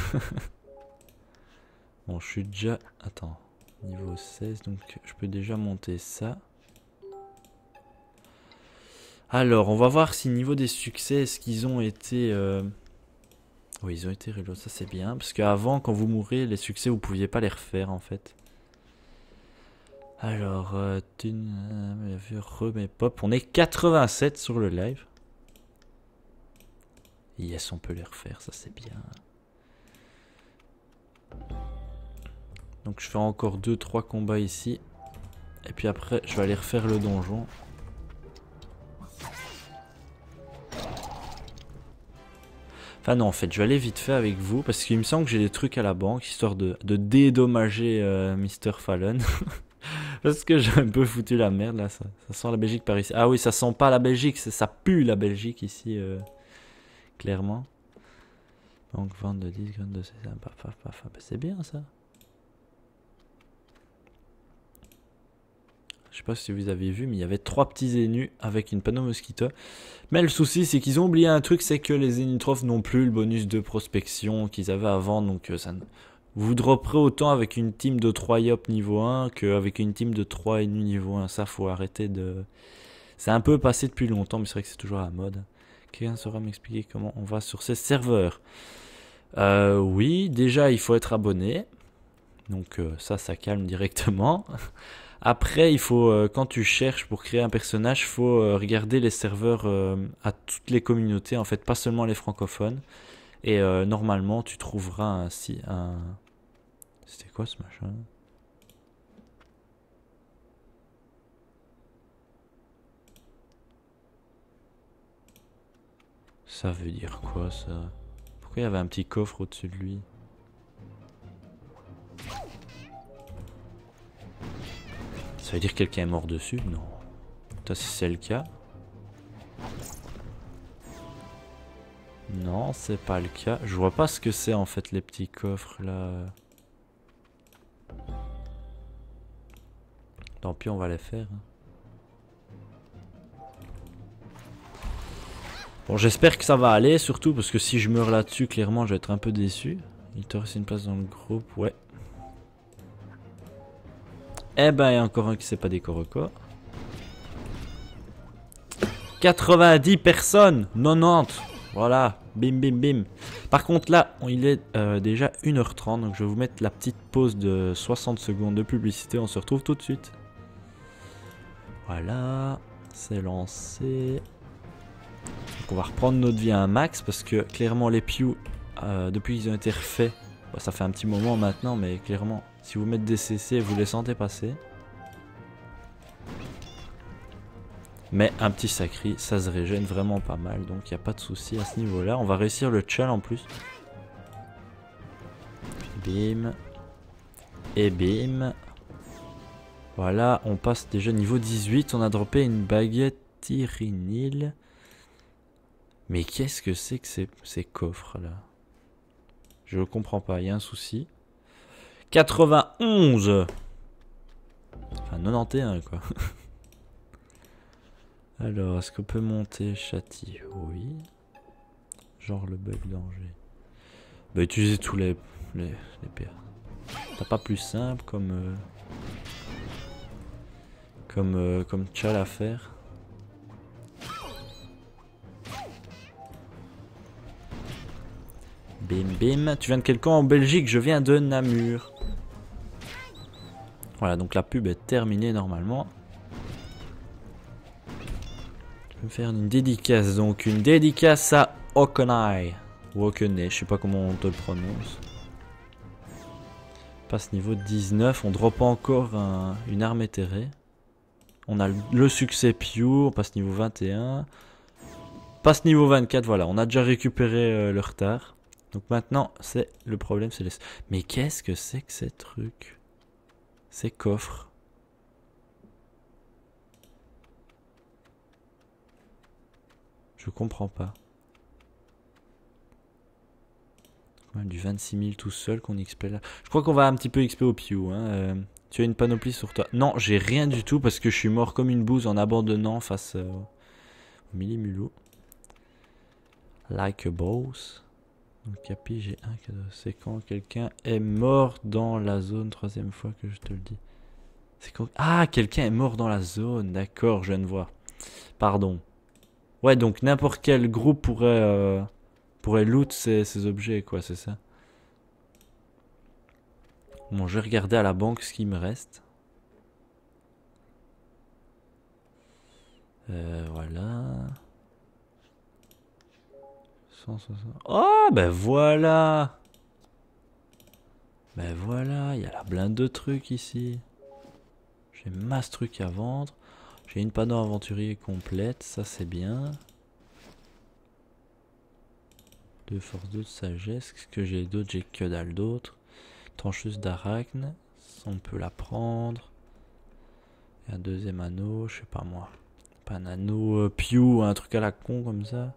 Bon, je suis déjà... Attends, niveau seize, donc je peux déjà monter ça. Alors, on va voir si niveau des succès, est-ce qu'ils ont été... Euh... Oui, ils ont été reload, ça c'est bien. Parce qu'avant, quand vous mourrez, les succès, vous pouviez pas les refaire en fait. Alors, euh, thune, euh, remets pop. On est quatre-vingt-sept sur le live. Yes, on peut les refaire, ça c'est bien. Donc je fais encore deux trois combats ici. Et puis après, je vais aller refaire le donjon. Enfin non, en fait, je vais aller vite fait avec vous. Parce qu'il me semble que j'ai des trucs à la banque. Histoire de, de dédommager euh, Mister Fallon. Parce que j'ai un peu foutu la merde là. Ça, ça sent la Belgique par ici. Ah oui, ça sent pas la Belgique. Ça pue la Belgique ici. Euh, clairement. Donc vente de dix, graines de sésame. Paf, paf, paf. C'est bien ça. Je sais pas si vous avez vu, mais il y avait trois petits Zénus avec une panneau mosquito. Mais le souci, c'est qu'ils ont oublié un truc, c'est que les Zénutrophes n'ont plus le bonus de prospection qu'ils avaient avant. Donc ça, vous dropperez autant avec une team de trois Yop niveau un qu'avec une team de trois et demi niveau un. Ça, faut arrêter de... C'est un peu passé depuis longtemps, mais c'est vrai que c'est toujours à la mode. Quelqu'un saura m'expliquer comment on va sur ces serveurs? euh, Oui, déjà, il faut être abonné. Donc euh, ça, ça calme directement. Après, il faut, euh, quand tu cherches pour créer un personnage, il faut euh, regarder les serveurs euh, à toutes les communautés, en fait, pas seulement les francophones. Et euh, normalement, tu trouveras un... Si, un... C'était quoi ce machin? Ça veut dire quoi, ça? Pourquoi il y avait un petit coffre au-dessus de lui? Ça veut dire que quelqu'un est mort dessus? Non. Ça, si c'est le cas. Non, c'est pas le cas. Je vois pas ce que c'est en fait les petits coffres là. Tant pis, on va les faire. Bon, j'espère que ça va aller, surtout parce que si je meurs là-dessus, clairement, je vais être un peu déçu. Il te reste une place dans le groupe, ouais. Eh ben, il y a encore un qui sait pas décorer quoi. quatre-vingt-dix personnes, quatre-vingt-dix. Voilà, bim bim bim. Par contre là, il est euh, déjà une heure trente, donc je vais vous mettre la petite pause de soixante secondes de publicité. On se retrouve tout de suite. Voilà, c'est lancé. Donc on va reprendre notre vie à un max parce que clairement les Pew, euh, depuis qu'ils ont été refaits, bah, ça fait un petit moment maintenant, mais clairement, si vous mettez des C C, vous les sentez passer. Mais un petit sacri, ça se régène vraiment pas mal. Donc il n'y a pas de souci à ce niveau-là. On va réussir le chall en plus. Bim. Et bim. Voilà, on passe déjà niveau dix-huit. On a droppé une baguette irinile. Mais qu'est-ce que c'est que ces, ces coffres là? Je ne comprends pas, il y a un souci. quatre-vingt-onze. Enfin quatre-vingt-onze et un quoi. Alors, est-ce qu'on peut monter châti? Oui. Genre le bug danger. Bah, utiliser tous les, les, les P A. T'as pas plus simple comme... Euh, comme, euh, comme tchal à faire. Bim bim. Tu viens de quel camp en Belgique? Je viens de Namur. Voilà, donc la pub est terminée normalement. Je vais faire une dédicace, donc une dédicace à Okonai. Ou Okonai, je sais pas comment on te le prononce. Passe niveau dix-neuf, on drop encore un, une arme éthérée. On a le, le succès Pew, on passe niveau vingt et un. Passe niveau vingt-quatre, voilà, on a déjà récupéré euh, le retard. Donc maintenant, c'est le problème, c'est les... Mais qu'est-ce que c'est que ces trucs? Ces coffres? Je comprends pas. Du vingt-six mille tout seul qu'on X P là. Je crois qu'on va un petit peu X P au Pew. Hein. Euh, tu as une panoplie sur toi? Non, j'ai rien du tout parce que je suis mort comme une bouse en abandonnant face euh, au Millimulou. Like a boss. Donc Capi, j'ai un cadeau. C'est quand quelqu'un est mort dans la zone, troisième fois que je te le dis. C'est quand... Ah, quelqu'un est mort dans la zone. D'accord, je viens de voir. Pardon. Ouais, donc n'importe quel groupe pourrait, euh, pourrait loot ces, ces objets, quoi, c'est ça. Bon, je vais regarder à la banque ce qui me reste. Euh, voilà. cent soixante. Oh, ben voilà. Ben voilà, il y a la blinde de trucs ici. J'ai masse trucs à vendre. J'ai une panneau aventurier complète, ça c'est bien. Deux force, deux de sagesse. Qu'est-ce que j'ai d'autre? J'ai que dalle d'autre. Trancheuse d'arachne, on peut la prendre. Et un deuxième anneau, je sais pas moi. Pas un anneau euh, Pew, un truc à la con comme ça.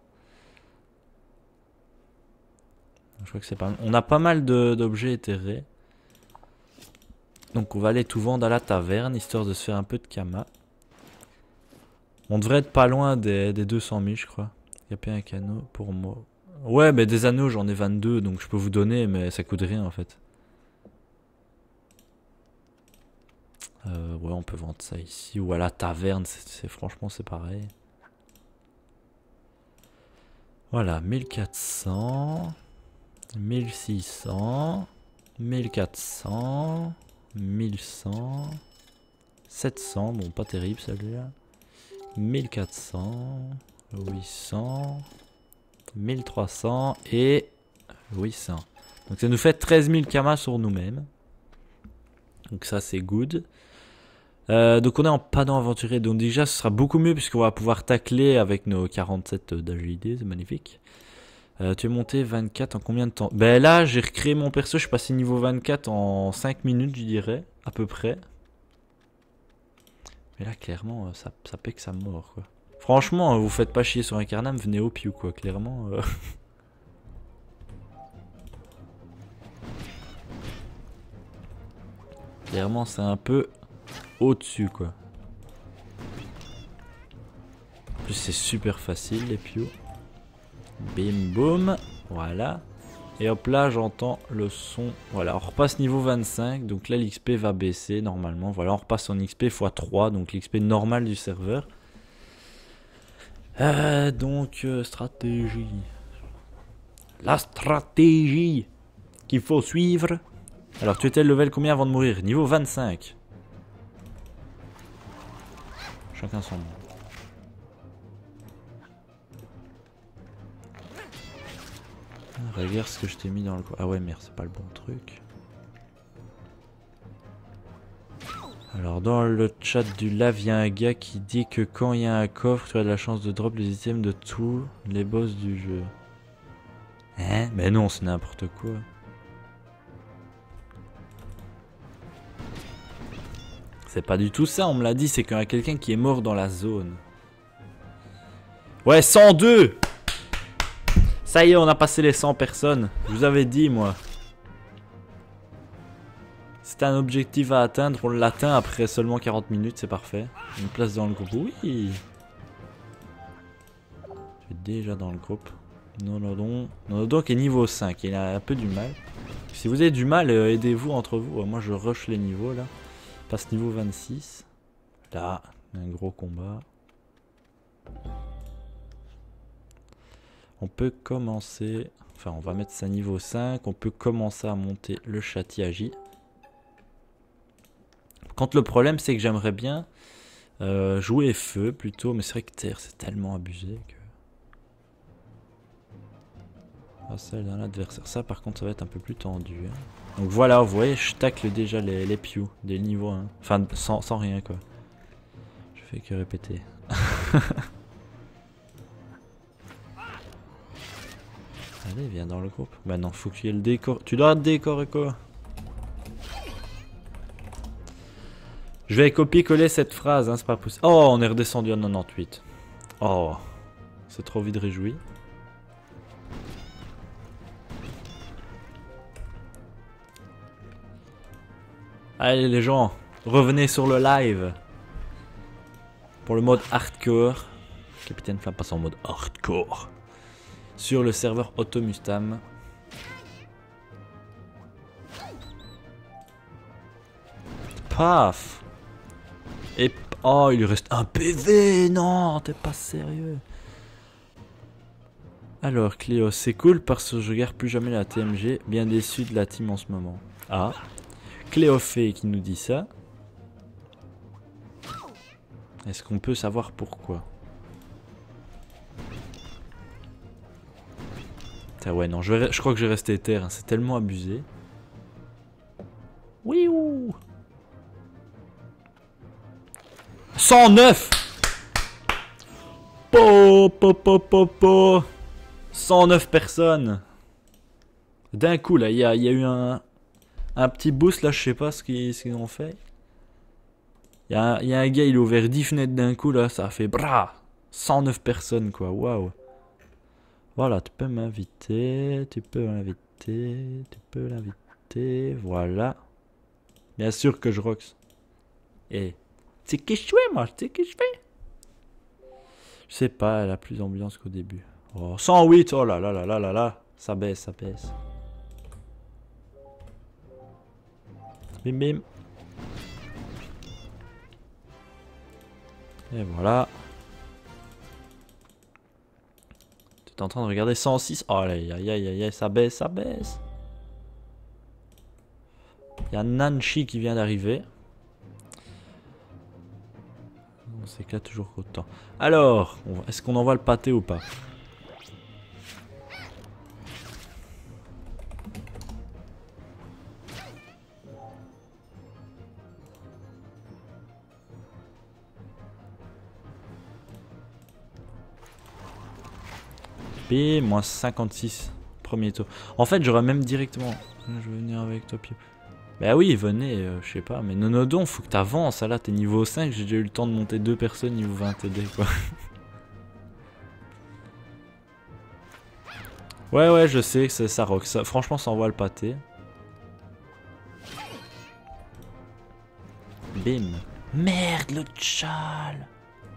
Je crois que c'est pas mal. On a pas mal d'objets éthérés. Donc on va aller tout vendre à la taverne, histoire de se faire un peu de kama. On devrait être pas loin des, des deux cent mille, je crois. Il y a pas un canot pour moi. Ouais, mais des anneaux, j'en ai vingt-deux, donc je peux vous donner, mais ça coûte rien en fait. Euh, ouais, on peut vendre ça ici. Ou à la taverne, c'est franchement c'est pareil. Voilà, mille quatre cents, mille six cents, mille quatre cents, mille cent, sept cents, bon pas terrible celui-là. mille quatre cents, huit cents, mille trois cents et huit cents. Donc ça nous fait treize mille kamas sur nous-mêmes. Donc ça c'est good. Euh, donc on est en panneau aventurier, donc déjà ce sera beaucoup mieux puisqu'on va pouvoir tacler avec nos quarante-sept d'agilité, c'est magnifique. Euh, tu es monté vingt-quatre en combien de temps? Ben là j'ai recréé mon perso, je suis passé niveau vingt-quatre en cinq minutes je dirais, à peu près. Mais là clairement ça, ça pèque sa mort quoi. Franchement vous faites pas chier sur un carnam, venez au Pew quoi, clairement. Euh... clairement c'est un peu au-dessus quoi. En plus c'est super facile les Pew. Bim boum, voilà. Et hop là j'entends le son. Voilà, on repasse niveau vingt-cinq, donc là l'X P va baisser normalement. Voilà, on repasse en X P fois trois, donc l'X P normal du serveur. Euh, donc euh, stratégie. La stratégie qu'il faut suivre. Alors tu étais level combien avant de mourir? Niveau vingt-cinq. Chacun son nom. Regarde ce que je t'ai mis dans le... Ah ouais merde, c'est pas le bon truc. Alors dans le chat du live, il y a un gars qui dit que quand il y a un coffre, tu as de la chance de drop les items de tous les boss du jeu. Hein? Mais non, c'est n'importe quoi. C'est pas du tout ça, on me l'a dit, c'est qu'il y a quelqu'un qui est mort dans la zone. Ouais, cent deux! Ça y est, on a passé les cent personnes. Je vous avais dit, moi. C'est un objectif à atteindre, on l'atteint après seulement quarante minutes, c'est parfait. Une place dans le groupe, oui. Je suis déjà dans le groupe. Nolodon. Nolodon qui est niveau cinq, il a un peu du mal. Si vous avez du mal, aidez-vous entre vous. Moi je rush les niveaux là. Passe niveau vingt-six. Là, un gros combat. On peut commencer... Enfin, on va mettre ça niveau cinq. On peut commencer à monter le Châtiagi. Quand le problème, c'est que j'aimerais bien euh, jouer feu plutôt. Mais c'est vrai que terre, c'est tellement abusé que... Ah, celle d'un adversaire. Ça, par contre, ça va être un peu plus tendu. Hein. Donc voilà, vous voyez, je tacle déjà les, les Pew des niveaux un. Enfin, sans, sans rien, quoi. Je fais que répéter. Allez, viens dans le groupe. Bah non, faut qu'il y ait le décor. Tu dois décorer quoi? Je vais copier-coller cette phrase, hein, c'est pas possible. Oh, on est redescendu à quatre-vingt-dix-huit. Oh, c'est trop vite réjoui. Allez les gens, revenez sur le live. Pour le mode hardcore. Capitaine Flamme passe en mode hardcore. sur le serveur Automustam. Paf. Et oh, il lui reste un P V. Non, t'es pas sérieux. Alors, Cléo, c'est cool parce que je regarde plus jamais la T M G. Bien déçu de la team en ce moment. Ah, Cléophée qui nous dit ça. Est-ce qu'on peut savoir pourquoi? Ah ouais, non, je, vais, je crois que je vais rester terre. Hein, c'est tellement abusé. Oui ou cent neuf. Po, po, po, po, po. cent neuf personnes. D'un coup, là, il y a, y a eu un, un petit boost, là, je sais pas ce qu'ils ce qu'ils ont fait. Il y, y a un gars, il a ouvert dix fenêtres d'un coup, là, ça a fait bra. cent neuf personnes, quoi, waouh. Voilà, tu peux m'inviter, tu peux m'inviter, tu peux l'inviter, voilà. Bien sûr que je rox. Et tu sais qui je fais, moi, tu sais qui je fais. Je sais pas, elle a plus d'ambiance qu'au début. Oh, cent huit, oh là là là là là là. Ça baisse, ça baisse. Bim bim. Et voilà. Tu es en train de regarder cent six. Oh aïe aïe aïe aïe, ça baisse, ça baisse. Il y a Nanchi qui vient d'arriver. On s'éclate toujours autant. Alors, est-ce qu'on envoie le pâté ou pas? P, moins cinquante-six. Premier tour. En fait, j'aurais même directement... Je vais venir avec toi, Pio. Bah oui, venez, euh, je sais pas. Mais Nonodon, faut que t'avances. Là, t'es niveau cinq. J'ai déjà eu le temps de monter deux personnes niveau vingt T D, quoi. Ouais, ouais, je sais que ça rock. Ça, franchement, ça envoie le pâté. Bim. Merde, le tchal.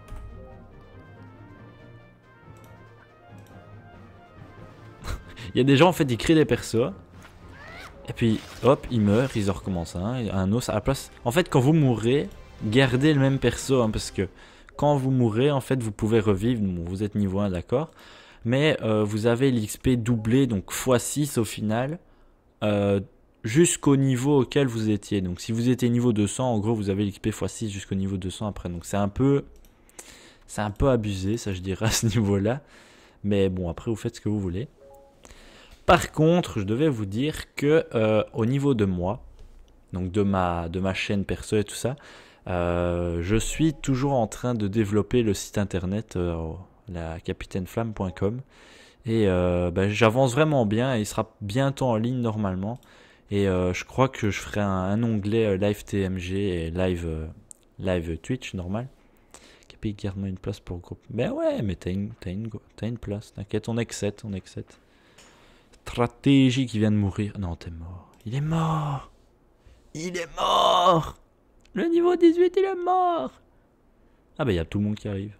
Il y a des gens, en fait, ils créent des persos. Et puis, hop, ils meurent, ils en recommencent un, un os à la place. En fait, quand vous mourrez, gardez le même perso, hein, parce que quand vous mourrez, en fait, vous pouvez revivre. Bon, vous êtes niveau un, d'accord. Mais euh, vous avez l'X P doublé, donc fois six au final, euh, jusqu'au niveau auquel vous étiez. Donc, si vous étiez niveau deux cents, en gros, vous avez l'X P fois six jusqu'au niveau deux cents après. Donc, c'est un peu... C'est un peu abusé, ça, je dirais, à ce niveau-là. Mais bon, après, vous faites ce que vous voulez. Par contre, je devais vous dire que euh, au niveau de moi, donc de ma, de ma chaîne perso et tout ça, euh, je suis toujours en train de développer le site internet euh, la capitaine flamme point com et euh, bah, j'avance vraiment bien et il sera bientôt en ligne normalement et euh, je crois que je ferai un, un onglet euh, live T M G et live, euh, live Twitch normal. Capi, garde-moi une place pour le groupe. Ben ouais, mais t'as une, t'as une, t'as une place, t'inquiète, on accepte, on accepte. Stratégie qui vient de mourir. Non, t'es mort. Il est mort. Il est mort. Le niveau dix-huit, il est mort. Ah bah, il y a tout le monde qui arrive.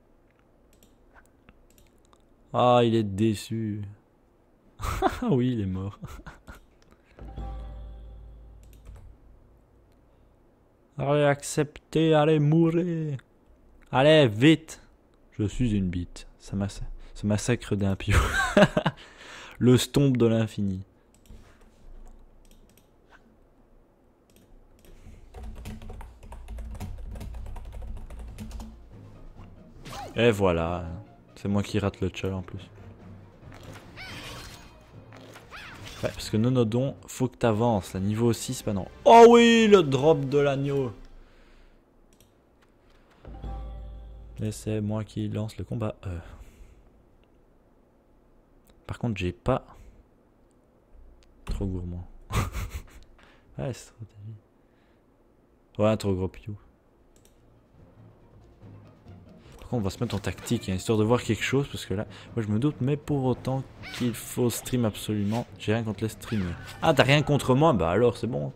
Ah, il est déçu. Ah oui, il est mort. Allez, acceptez, allez, mourir. Allez, vite. Je suis une bite. Ça massacre, ça massacre d'un piou. Le stomp de l'infini. Et voilà. C'est moi qui rate le tchal en plus. Ouais, parce que Nonodon, faut que t'avances. À niveau six, pas non. Oh oui, le drop de l'agneau. Et c'est moi qui lance le combat. Euh. Par contre, j'ai pas... Trop gourmand. Ouais, stratégie. Ouais, trop gros piou. Par contre, on va se mettre en tactique, hein, histoire de voir quelque chose, parce que là, moi je me doute, mais pour autant qu'il faut stream absolument. J'ai rien contre les streamers. Ah, t'as rien contre moi? Bah alors, c'est bon.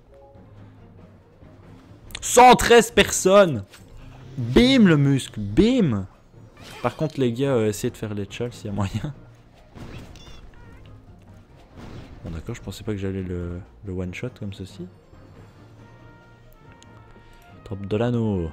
cent treize personnes. Bim le muscle, bim. Par contre, les gars, euh, essayez de faire les tchals s'il y a moyen. Bon d'accord, je pensais pas que j'allais le, le one shot comme ceci. Drop de l'anneau.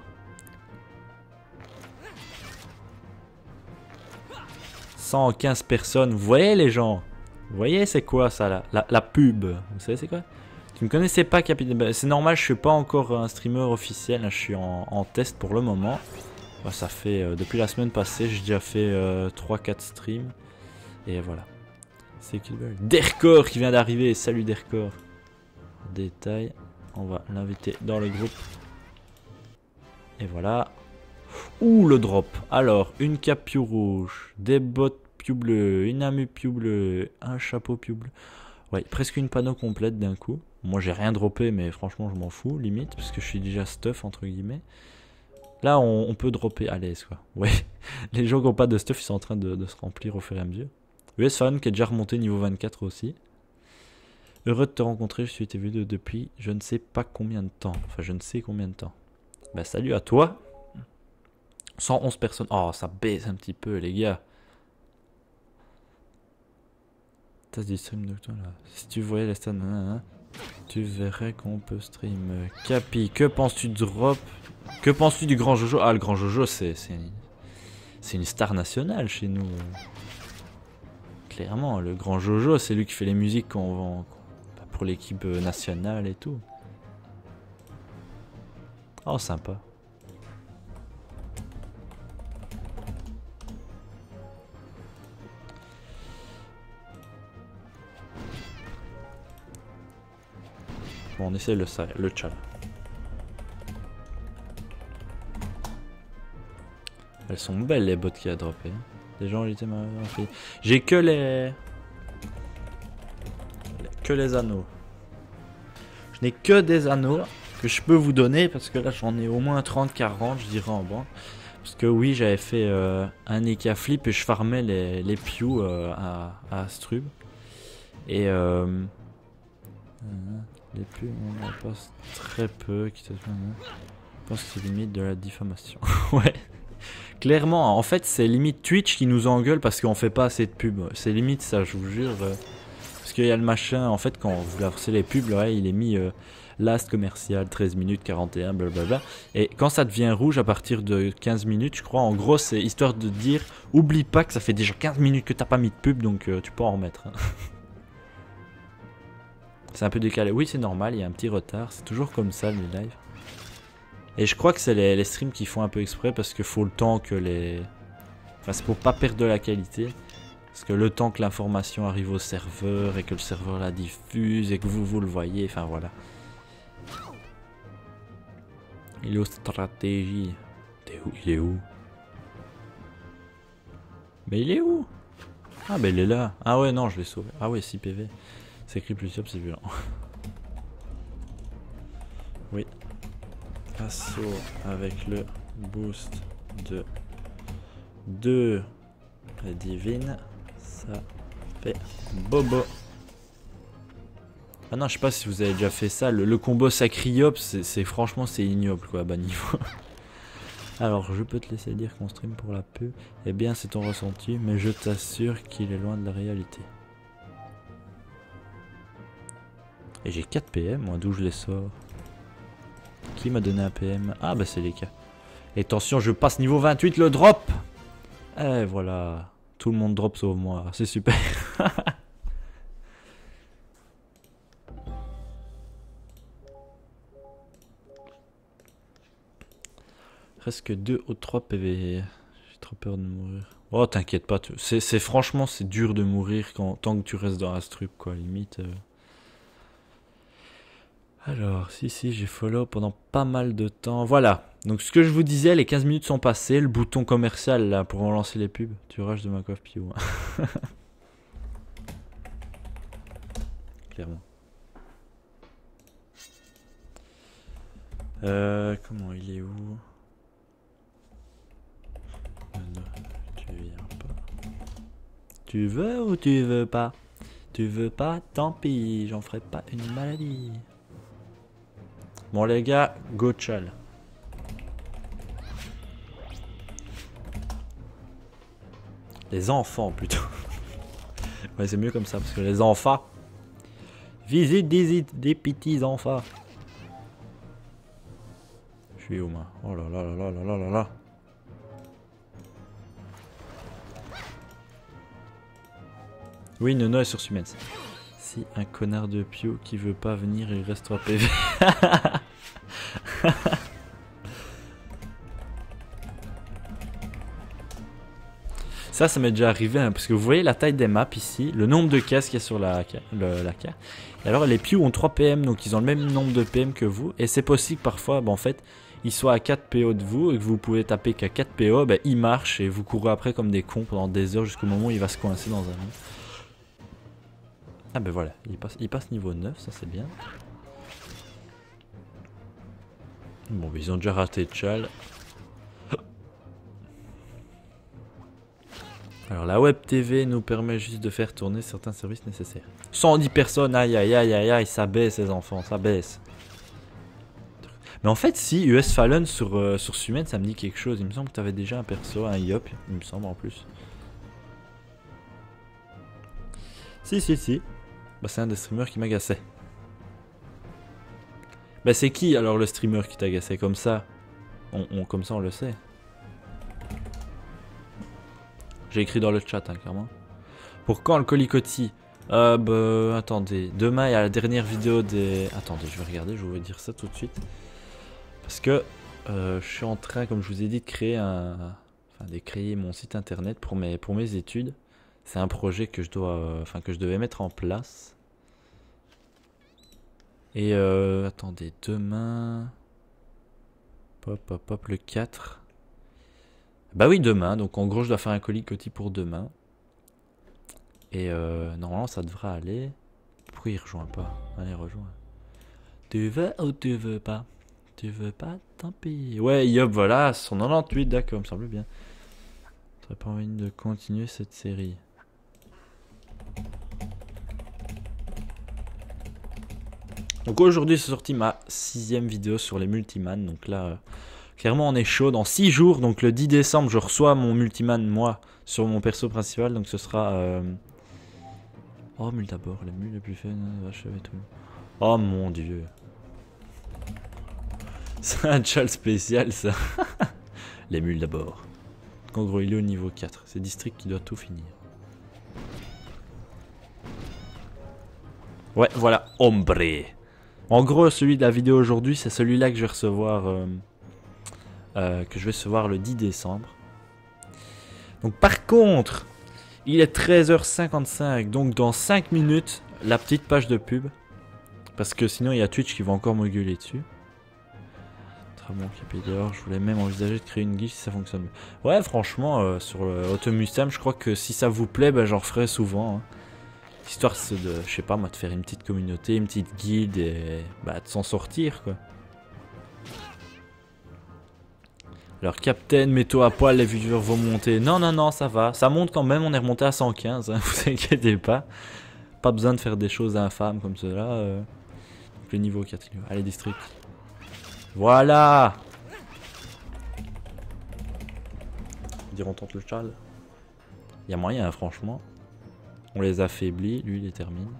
cent quinze personnes, vous voyez les gens? Vous voyez c'est quoi ça là, la, la pub? Vous savez c'est quoi? Tu ne connaissais pas Capitaine? C'est normal, je suis pas encore un streamer officiel, hein, je suis en, en test pour le moment. Bah, ça fait euh, depuis la semaine passée, j'ai déjà fait euh, trois quatre streams. Et voilà. C'est Dercor qui vient d'arriver, salut Dercor. Détail, on va l'inviter dans le groupe. Et voilà. Ouh le drop. Alors, une cape piou rouge, des bottes piou bleu, une amu piou bleu, un chapeau piou bleu. Ouais, presque une panneau complète d'un coup. Moi j'ai rien droppé mais franchement je m'en fous limite parce que je suis déjà stuff entre guillemets. Là on, on peut dropper à l'aise quoi. Ouais, les gens qui n'ont pas de stuff ils sont en train de, de se remplir au fur et à mesure. U S Fan qui est déjà remonté niveau vingt-quatre aussi. Heureux de te rencontrer, je suis été vu de, depuis je ne sais pas combien de temps. Enfin je ne sais combien de temps. Bah salut à toi. cent onze personnes. Oh ça baisse un petit peu les gars. T'as dit stream de toi là. Si tu voyais les stats, nanana, tu verrais qu'on peut stream. Capi, que penses-tu de drop? Que penses-tu du grand Jojo? Ah le grand Jojo c'est c'est une star nationale chez nous. Clairement, le grand Jojo c'est lui qui fait les musiques qu'on vend pour l'équipe nationale et tout. Oh sympa. Bon, on essaie le, le tchal. Elles sont belles les bottes qu'il a droppées. Les gens étaient ma fille. J'ai que les... Que les anneaux. Je n'ai que des anneaux que je peux vous donner parce que là j'en ai au moins trente quarante je dirais en banque. Parce que oui j'avais fait euh, un Eka flip et je farmais les, les pious euh, à, à Astrub. Et euh, les pious on en passe très peu. Je pense que c'est limite de la diffamation. Ouais. Clairement, en fait, c'est limite Twitch qui nous engueule parce qu'on fait pas assez de pubs. C'est limite ça, je vous jure. Parce qu'il y a le machin, en fait, quand vous lancez les pubs, là, il est mis euh, last commercial, treize minutes, quarante et un, blablabla. Et quand ça devient rouge à partir de quinze minutes, je crois, en gros, c'est histoire de dire, oublie pas que ça fait déjà quinze minutes que t'as pas mis de pub, donc euh, tu peux en remettre. Hein. C'est un peu décalé. Oui, c'est normal, il y a un petit retard. C'est toujours comme ça, les lives. Et je crois que c'est les, les streams qui font un peu exprès parce qu'il faut le temps que les... Enfin, c'est pour pas perdre de la qualité. Parce que le temps que l'information arrive au serveur et que le serveur la diffuse et que vous, vous le voyez, enfin voilà. Il est où stratégie? T'es où? Il est où? Mais il est où? Ah ben il est là. Ah ouais non je l'ai sauvé. Ah ouais six P V. C'est écrit plus c'est violent. Oui. Assaut avec le boost de deux divines. Ça fait bobo. Ah non je sais pas si vous avez déjà fait ça. Le, le combo Sacriops c'est franchement c'est ignoble quoi à bas niveau. Alors je peux te laisser dire qu'on stream pour la pub. Eh bien c'est ton ressenti mais je t'assure qu'il est loin de la réalité. Et j'ai quatre P M moi d'où je les sors. Qui m'a donné un P M? Ah bah c'est les cas. Et attention je passe niveau vingt-huit le drop. Et voilà. Tout le monde drop sauf moi. C'est super. Reste que deux ou trois P V. J'ai trop peur de mourir. Oh t'inquiète pas. C'est franchement c'est dur de mourir quand, tant que tu restes dans la strup quoi limite. Euh... Alors, si, si, j'ai follow pendant pas mal de temps. Voilà. Donc, ce que je vous disais, les quinze minutes sont passées. Le bouton commercial, là, pour relancer les pubs. Tu rush de ma coiffe Pio. Clairement. Euh, comment il est où? Non, tu viens pas. Tu veux ou tu veux pas? Tu veux pas? Tant pis, j'en ferai pas une maladie. Bon les gars, go tchal. Les enfants plutôt. Ouais c'est mieux comme ça parce que les enfants, Visite des, des petits enfants. Je suis où moi? Oh là là là là là là là là. Oui, Nono est sur Sumens. Si un connard de Pio qui veut pas venir, il reste trois P V. Ça, ça m'est déjà arrivé, hein, parce que vous voyez la taille des maps ici, le nombre de cases qu'il y a sur la, le, la carte. Et alors, les Pew ont trois P M, donc ils ont le même nombre de P M que vous. Et c'est possible parfois, bah, en fait, ils soient à quatre P O de vous, et que vous pouvez taper qu'à quatre P O, bah, ils marchent, et vous courez après comme des cons pendant des heures jusqu'au moment où il va se coincer dans un mur. Ah ben voilà, il passe, il passe niveau neuf, ça c'est bien. Bon, ils ont déjà raté Chal. Alors la web T V nous permet juste de faire tourner certains services nécessaires. cent dix personnes, aïe aïe aïe aïe aïe, ça baisse les enfants, ça baisse. Mais en fait si, U S Fallon sur, euh, sur Sumen ça me dit quelque chose. Il me semble que tu avais déjà un perso, un Yop, il me semble en plus. Si si si. Bah c'est un des streamers qui m'agaçait. Bah c'est qui alors le streamer qui t'agaçait comme ça on, on, comme ça on le sait. J'ai écrit dans le chat, hein, clairement. Pour quand le Colicoti? Euh, bah, attendez. Demain, il y a la dernière vidéo des... Attendez, je vais regarder, je vais vous dire ça tout de suite. Parce que euh, je suis en train, comme je vous ai dit, de créer un... Enfin, de créer mon site internet pour mes, pour mes études. C'est un projet que je dois... Euh, enfin, que je devais mettre en place. Et euh, attendez, demain... Pop, pop, pop, le quatre... Bah oui, demain. Donc en gros, je dois faire un Colicoti pour demain. Et euh, normalement, ça devrait aller. Pourquoi il rejoint pas? Allez, rejoins. Tu veux ou tu veux pas? Tu veux pas? Tant pis. Ouais, Yop, voilà, cent quatre-vingt-dix-huit, d'accord, me semble bien. T'aurais pas envie de continuer cette série? Donc aujourd'hui, c'est sorti ma sixième vidéo sur les multimans. Donc là... Euh, clairement on est chaud dans six jours, donc le dix décembre je reçois mon multiman moi sur mon perso principal, donc ce sera... Euh... Oh mule d'abord, la mule la plus fun, vache et tout. Oh mon dieu. C'est un chal spécial ça. Les mules d'abord. En gros il est au niveau quatre, c'est District qui doit tout finir. Ouais voilà, hombre. En gros celui de la vidéo aujourd'hui c'est celui-là que je vais recevoir... Euh... Euh, que je vais recevoir le dix décembre. Donc par contre, il est treize heures cinquante-cinq, donc dans cinq minutes, la petite page de pub. Parce que sinon il y a Twitch qui va encore me gueuler dessus. Très bon, K P dehors, je voulais même envisager de créer une guilde si ça fonctionne mieux. Ouais franchement, euh, sur le Automustam, je crois que si ça vous plaît, bah, j'en referai souvent. Hein. Histoire de, je sais pas moi, de faire une petite communauté, une petite guilde et bah, de s'en sortir quoi. Alors Captain, mets-toi à poil, les viewers vont monter. Non, non, non, ça va. Ça monte quand même, on est remonté à cent quinze, hein, vous inquiétez pas. Pas besoin de faire des choses infâmes comme cela. Euh. Donc, le niveau quatre. Allez, District. Voilà. Dire on tente le Charles. Il y a moyen, hein, franchement. On les affaiblit, lui il les termine.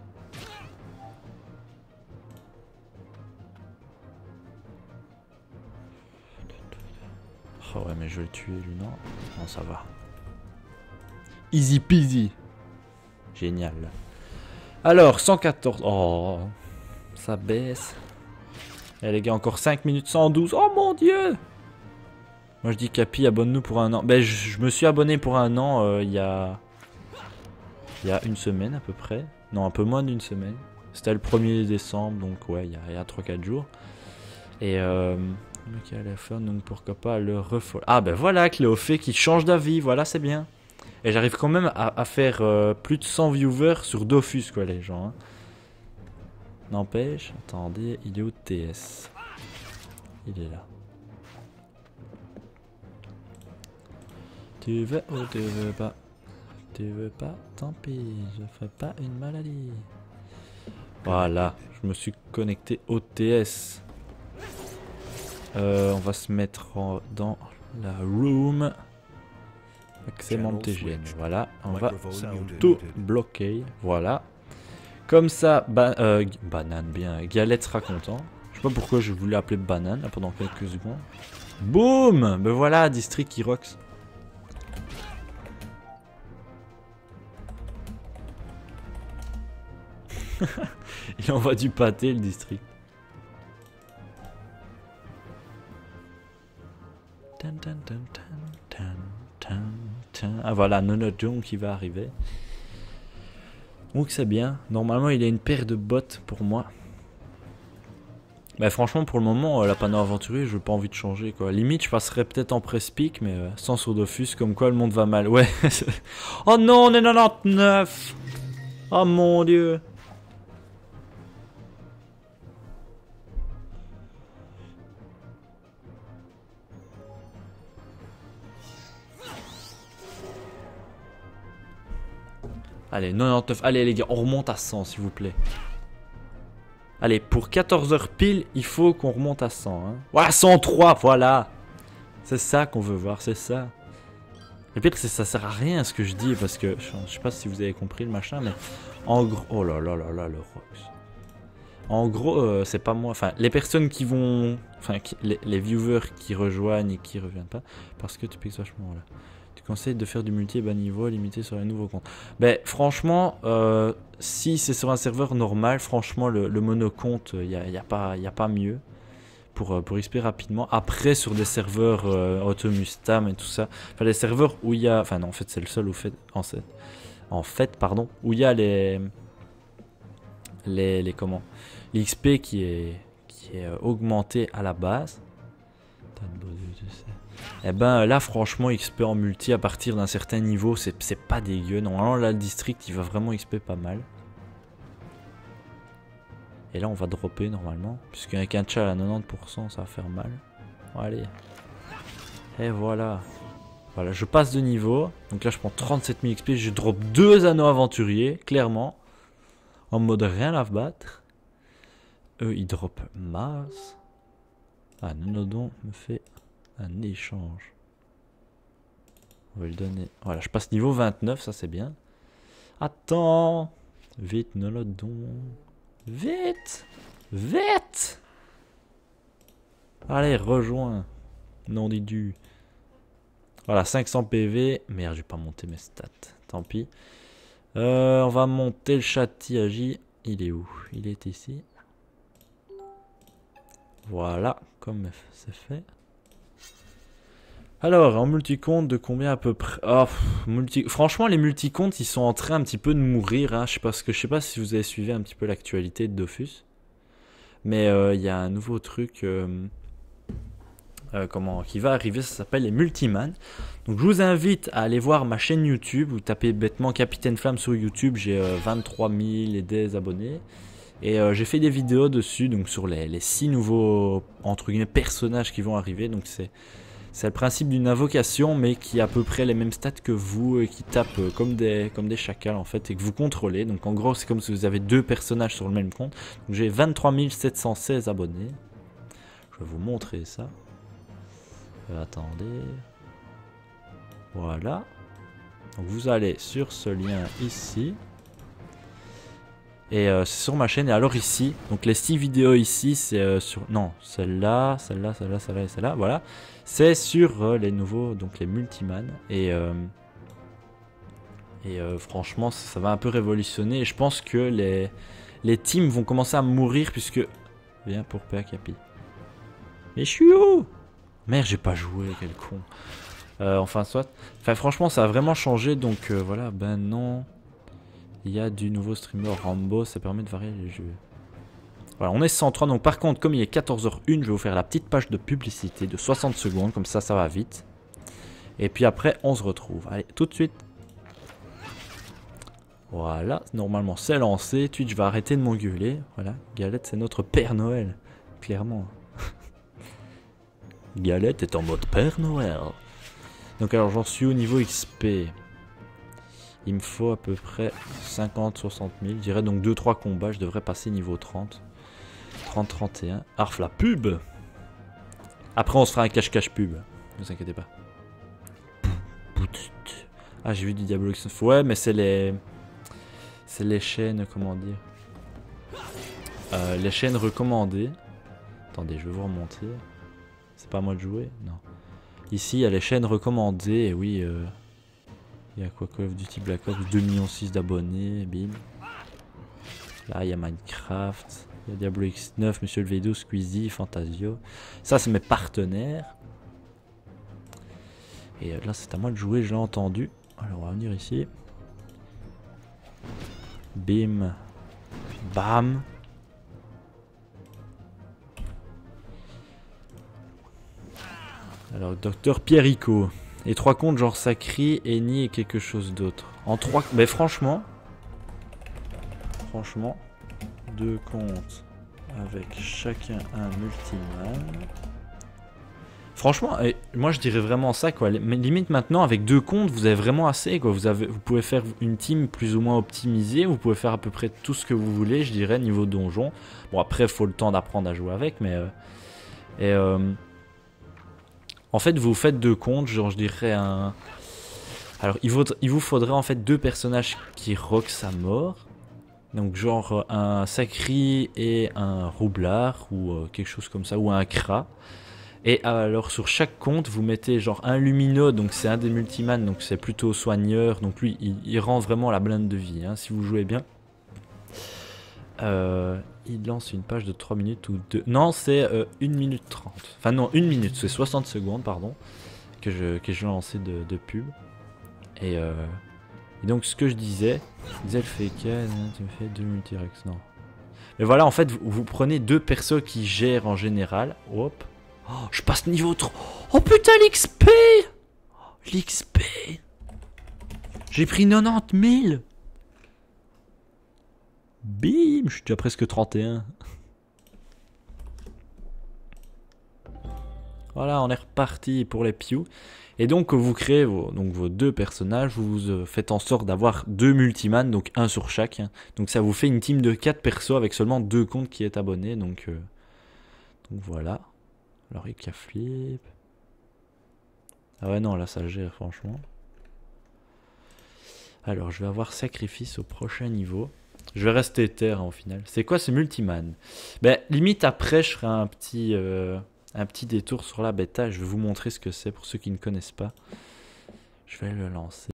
Oh ouais mais je vais le tuer lui, non? Non ça va. Easy peasy. Génial. Alors cent quatorze. Oh ça baisse. Et les gars encore cinq minutes cent douze. Oh mon dieu. Moi je dis Capi abonne-nous pour un an. Ben je, je me suis abonné pour un an euh, il y a... Il y a une semaine à peu près. Non un peu moins d'une semaine. C'était le premier décembre donc ouais il y a, a trois quatre jours. Et euh... Ok, à la fin, donc pourquoi pas le refollow. Ah ben voilà, Cléophée qui change d'avis, voilà c'est bien. Et j'arrive quand même à, à faire euh, plus de cent viewers sur Dofus quoi les gens. Hein. N'empêche, attendez, il est où T S? Il est là. Tu veux ou tu veux pas? Tu veux pas? Tant pis, je fais pas une maladie. Voilà, je me suis connecté au T S. Euh, on va se mettre en, dans la room. Accès T G M. Voilà, on va tout bloquer. Voilà. Comme ça, ba euh, banane, bien. Galette sera content. Je sais pas pourquoi je voulais appeler banane là, pendant quelques secondes. Boum! Ben voilà, district qui rocks. Il envoie du pâté, le district. Ah voilà, Nonodong qui va arriver. Donc c'est bien. Normalement, il a une paire de bottes pour moi. Bah franchement, pour le moment, euh, la panneau aventurier, je n'ai pas envie de changer, quoi. Limite, je passerais peut-être en presse-pic, mais euh, sans saut d'offus, comme quoi le monde va mal. Ouais. Oh non, on est quatre-vingt-dix-neuf. Oh mon dieu. Allez, quatre-vingt-dix-neuf. Allez les gars, on remonte à cent, s'il vous plaît. Allez, pour quatorze heures pile, il faut qu'on remonte à cent. Hein. Voilà, cent trois, voilà. C'est ça qu'on veut voir, c'est ça. Le pire, c'est que ça sert à rien ce que je dis, parce que je, je sais pas si vous avez compris le machin, mais en gros... Oh là là là là, le Rox. En gros, euh, c'est pas moi... Enfin, les personnes qui vont... Enfin, qui, les, les viewers qui rejoignent et qui reviennent pas, parce que tu piques vachement, là. Tu conseilles de faire du multi bas niveau, limité sur les nouveaux comptes. Ben, franchement, euh, si c'est sur un serveur normal, franchement, le, le monocompte, il n'y a, y a, pas, y a pas mieux pour, pour X P rapidement. Après, sur des serveurs euh, Automustam et tout ça, enfin, les serveurs où il y a... Enfin, non, en fait, c'est le seul où fait... En fait, en fait, pardon, où il y a les... Les... les comment L'X P qui est, qui est augmenté à la base. Et ben là franchement X P en multi à partir d'un certain niveau c'est pas dégueu. Normalement là le district il va vraiment X P pas mal. Et là on va dropper normalement. Puisqu'avec un chal à quatre-vingt-dix pour cent ça va faire mal. Bon, allez. Et voilà. Voilà je passe de niveau. Donc là je prends trente-sept mille X P. Je drop deux anneaux aventuriers. Clairement. En mode rien à battre. Eux ils drop masse. Ah Nonodon me fait un échange. On va le donner. Voilà, je passe niveau vingt-neuf, ça c'est bien. Attends. Vite, Nonodon. Vite. Vite. Allez, rejoins. Non dit du. Voilà, cinq cents P V. Merde, j'ai pas monté mes stats. Tant pis. Euh, on va monter le Châti-Agi. Il est où? Il est ici. Voilà, comme c'est fait. Alors, en multicompte, de combien à peu près? Oh, multi... Franchement, les multicomptes, ils sont en train un petit peu de mourir. Hein. Je sais pas, parce que je sais pas si vous avez suivi un petit peu l'actualité de Dofus. Mais il euh, y a un nouveau truc euh, euh, comment, qui va arriver, ça s'appelle les Multiman. Donc je vous invite à aller voir ma chaîne YouTube. Vous tapez bêtement Capitaine Flamme sur YouTube, j'ai euh, vingt-trois mille et des abonnés. Et euh, j'ai fait des vidéos dessus, donc sur les, les six nouveaux entre guillemets personnages qui vont arriver. Donc c'est c'est le principe d'une invocation, mais qui a à peu près les mêmes stats que vous et qui tape euh, comme des comme des chacals en fait et que vous contrôlez. Donc en gros c'est comme si vous avez deux personnages sur le même compte. Donc j'ai vingt-trois mille sept cent seize abonnés. Je vais vous montrer ça. Euh, attendez. Voilà. Donc vous allez sur ce lien ici. Et euh, c'est sur ma chaîne. Et alors ici, donc les six vidéos ici, c'est euh, sur... Non, celle-là, celle-là, celle-là, celle-là et celle-là, voilà. C'est sur euh, les nouveaux, donc les Multiman. Et, euh, et euh, franchement, ça, ça va un peu révolutionner. Et je pense que les, les teams vont commencer à mourir puisque... Viens pour P A Capi. Mais je suis où? Merde, j'ai pas joué, quel con. Euh, enfin, soit... Enfin, franchement, ça a vraiment changé. Donc euh, voilà, ben non... Il y a du nouveau streamer Rambo, ça permet de varier les jeux. Voilà, on est cent trois, donc par contre, comme il est quatorze heures une, je vais vous faire la petite page de publicité de soixante secondes, comme ça, ça va vite. Et puis après, on se retrouve. Allez, tout de suite. Voilà, normalement, c'est lancé. Twitch va arrêter de m'engueuler. Voilà, Galette, c'est notre Père Noël, clairement. Galette est en mode Père Noël. Donc alors, j'en suis au niveau X P. Il me faut à peu près cinquante à soixante mille. Je dirais donc deux trois combats. Je devrais passer niveau trente. trente à trente et un. Arf la pub. Après on se fera un cache-cache pub. Ne vous inquiétez pas. Ah j'ai vu du Diablo X neuf. Ouais mais c'est les... C'est les chaînes, comment dire. euh, les chaînes recommandées. Attendez, je vais vous remonter. C'est pas à moi de jouer? Non. Ici, il y a les chaînes recommandées. Et oui, euh, il y a quoi, Call of Duty Black Ops, deux virgule six millions d'abonnés. Bim. Là, il y a Minecraft. Il y a Diablo X neuf, Monsieur le V deux, Squeezie, Fantasio. Ça, c'est mes partenaires. Et là, c'est à moi de jouer, je l'ai entendu. Alors, on va venir ici. Bim. Bam. Alors, Docteur Pierrico. Et trois comptes genre Sacri, Eni et quelque chose d'autre. En trois... Mais franchement... Franchement... Deux comptes avec chacun un multiman. Franchement, et moi je dirais vraiment ça quoi. Mais limite maintenant avec deux comptes vous avez vraiment assez quoi. Vous, avez, vous pouvez faire une team plus ou moins optimisée. Vous pouvez faire à peu près tout ce que vous voulez, je dirais, niveau donjon. Bon après il faut le temps d'apprendre à jouer avec. Mais... Euh, et... Euh, en fait vous faites deux comptes, genre je dirais un... Alors il, vaudra, il vous faudrait en fait deux personnages qui rock sa mort. Donc genre un Sacri et un Roublard ou euh, quelque chose comme ça, ou un Kra. Et alors sur chaque compte vous mettez genre un Lumino, donc c'est un des multimans, donc c'est plutôt soigneur. Donc lui il, il rend vraiment la blinde de vie hein, si vous jouez bien. Euh, il lance une page de trois minutes ou deux... Non c'est euh, une minute trente. Enfin non une minute, c'est soixante secondes pardon. Que je, que je lancé de, de pub. Et... Euh, Et donc ce que je disais, Zelfeka, tu me fais deux multirex, non. Mais voilà, en fait, vous, vous prenez deux persos qui gèrent en général. Hop. Oh, je passe niveau trois. Oh putain, l'X P L'X P J'ai pris quatre-vingt-dix mille. Bim, je suis déjà presque trente et un. Voilà, on est reparti pour les Pew. Et donc vous créez vos, donc, vos deux personnages, vous euh, faites en sorte d'avoir deux multimans, donc un sur chaque. Hein. Donc ça vous fait une team de quatre persos avec seulement deux comptes qui est abonné. Donc, euh, donc voilà. Alors il flip. Ah ouais non là ça gère franchement. Alors je vais avoir sacrifice au prochain niveau. Je vais rester terre hein, au final. C'est quoi ce multiman? Ben limite après je ferai un petit... Euh, un petit détour sur la bêta, je vais vous montrer ce que c'est pour ceux qui ne connaissent pas. Je vais le lancer.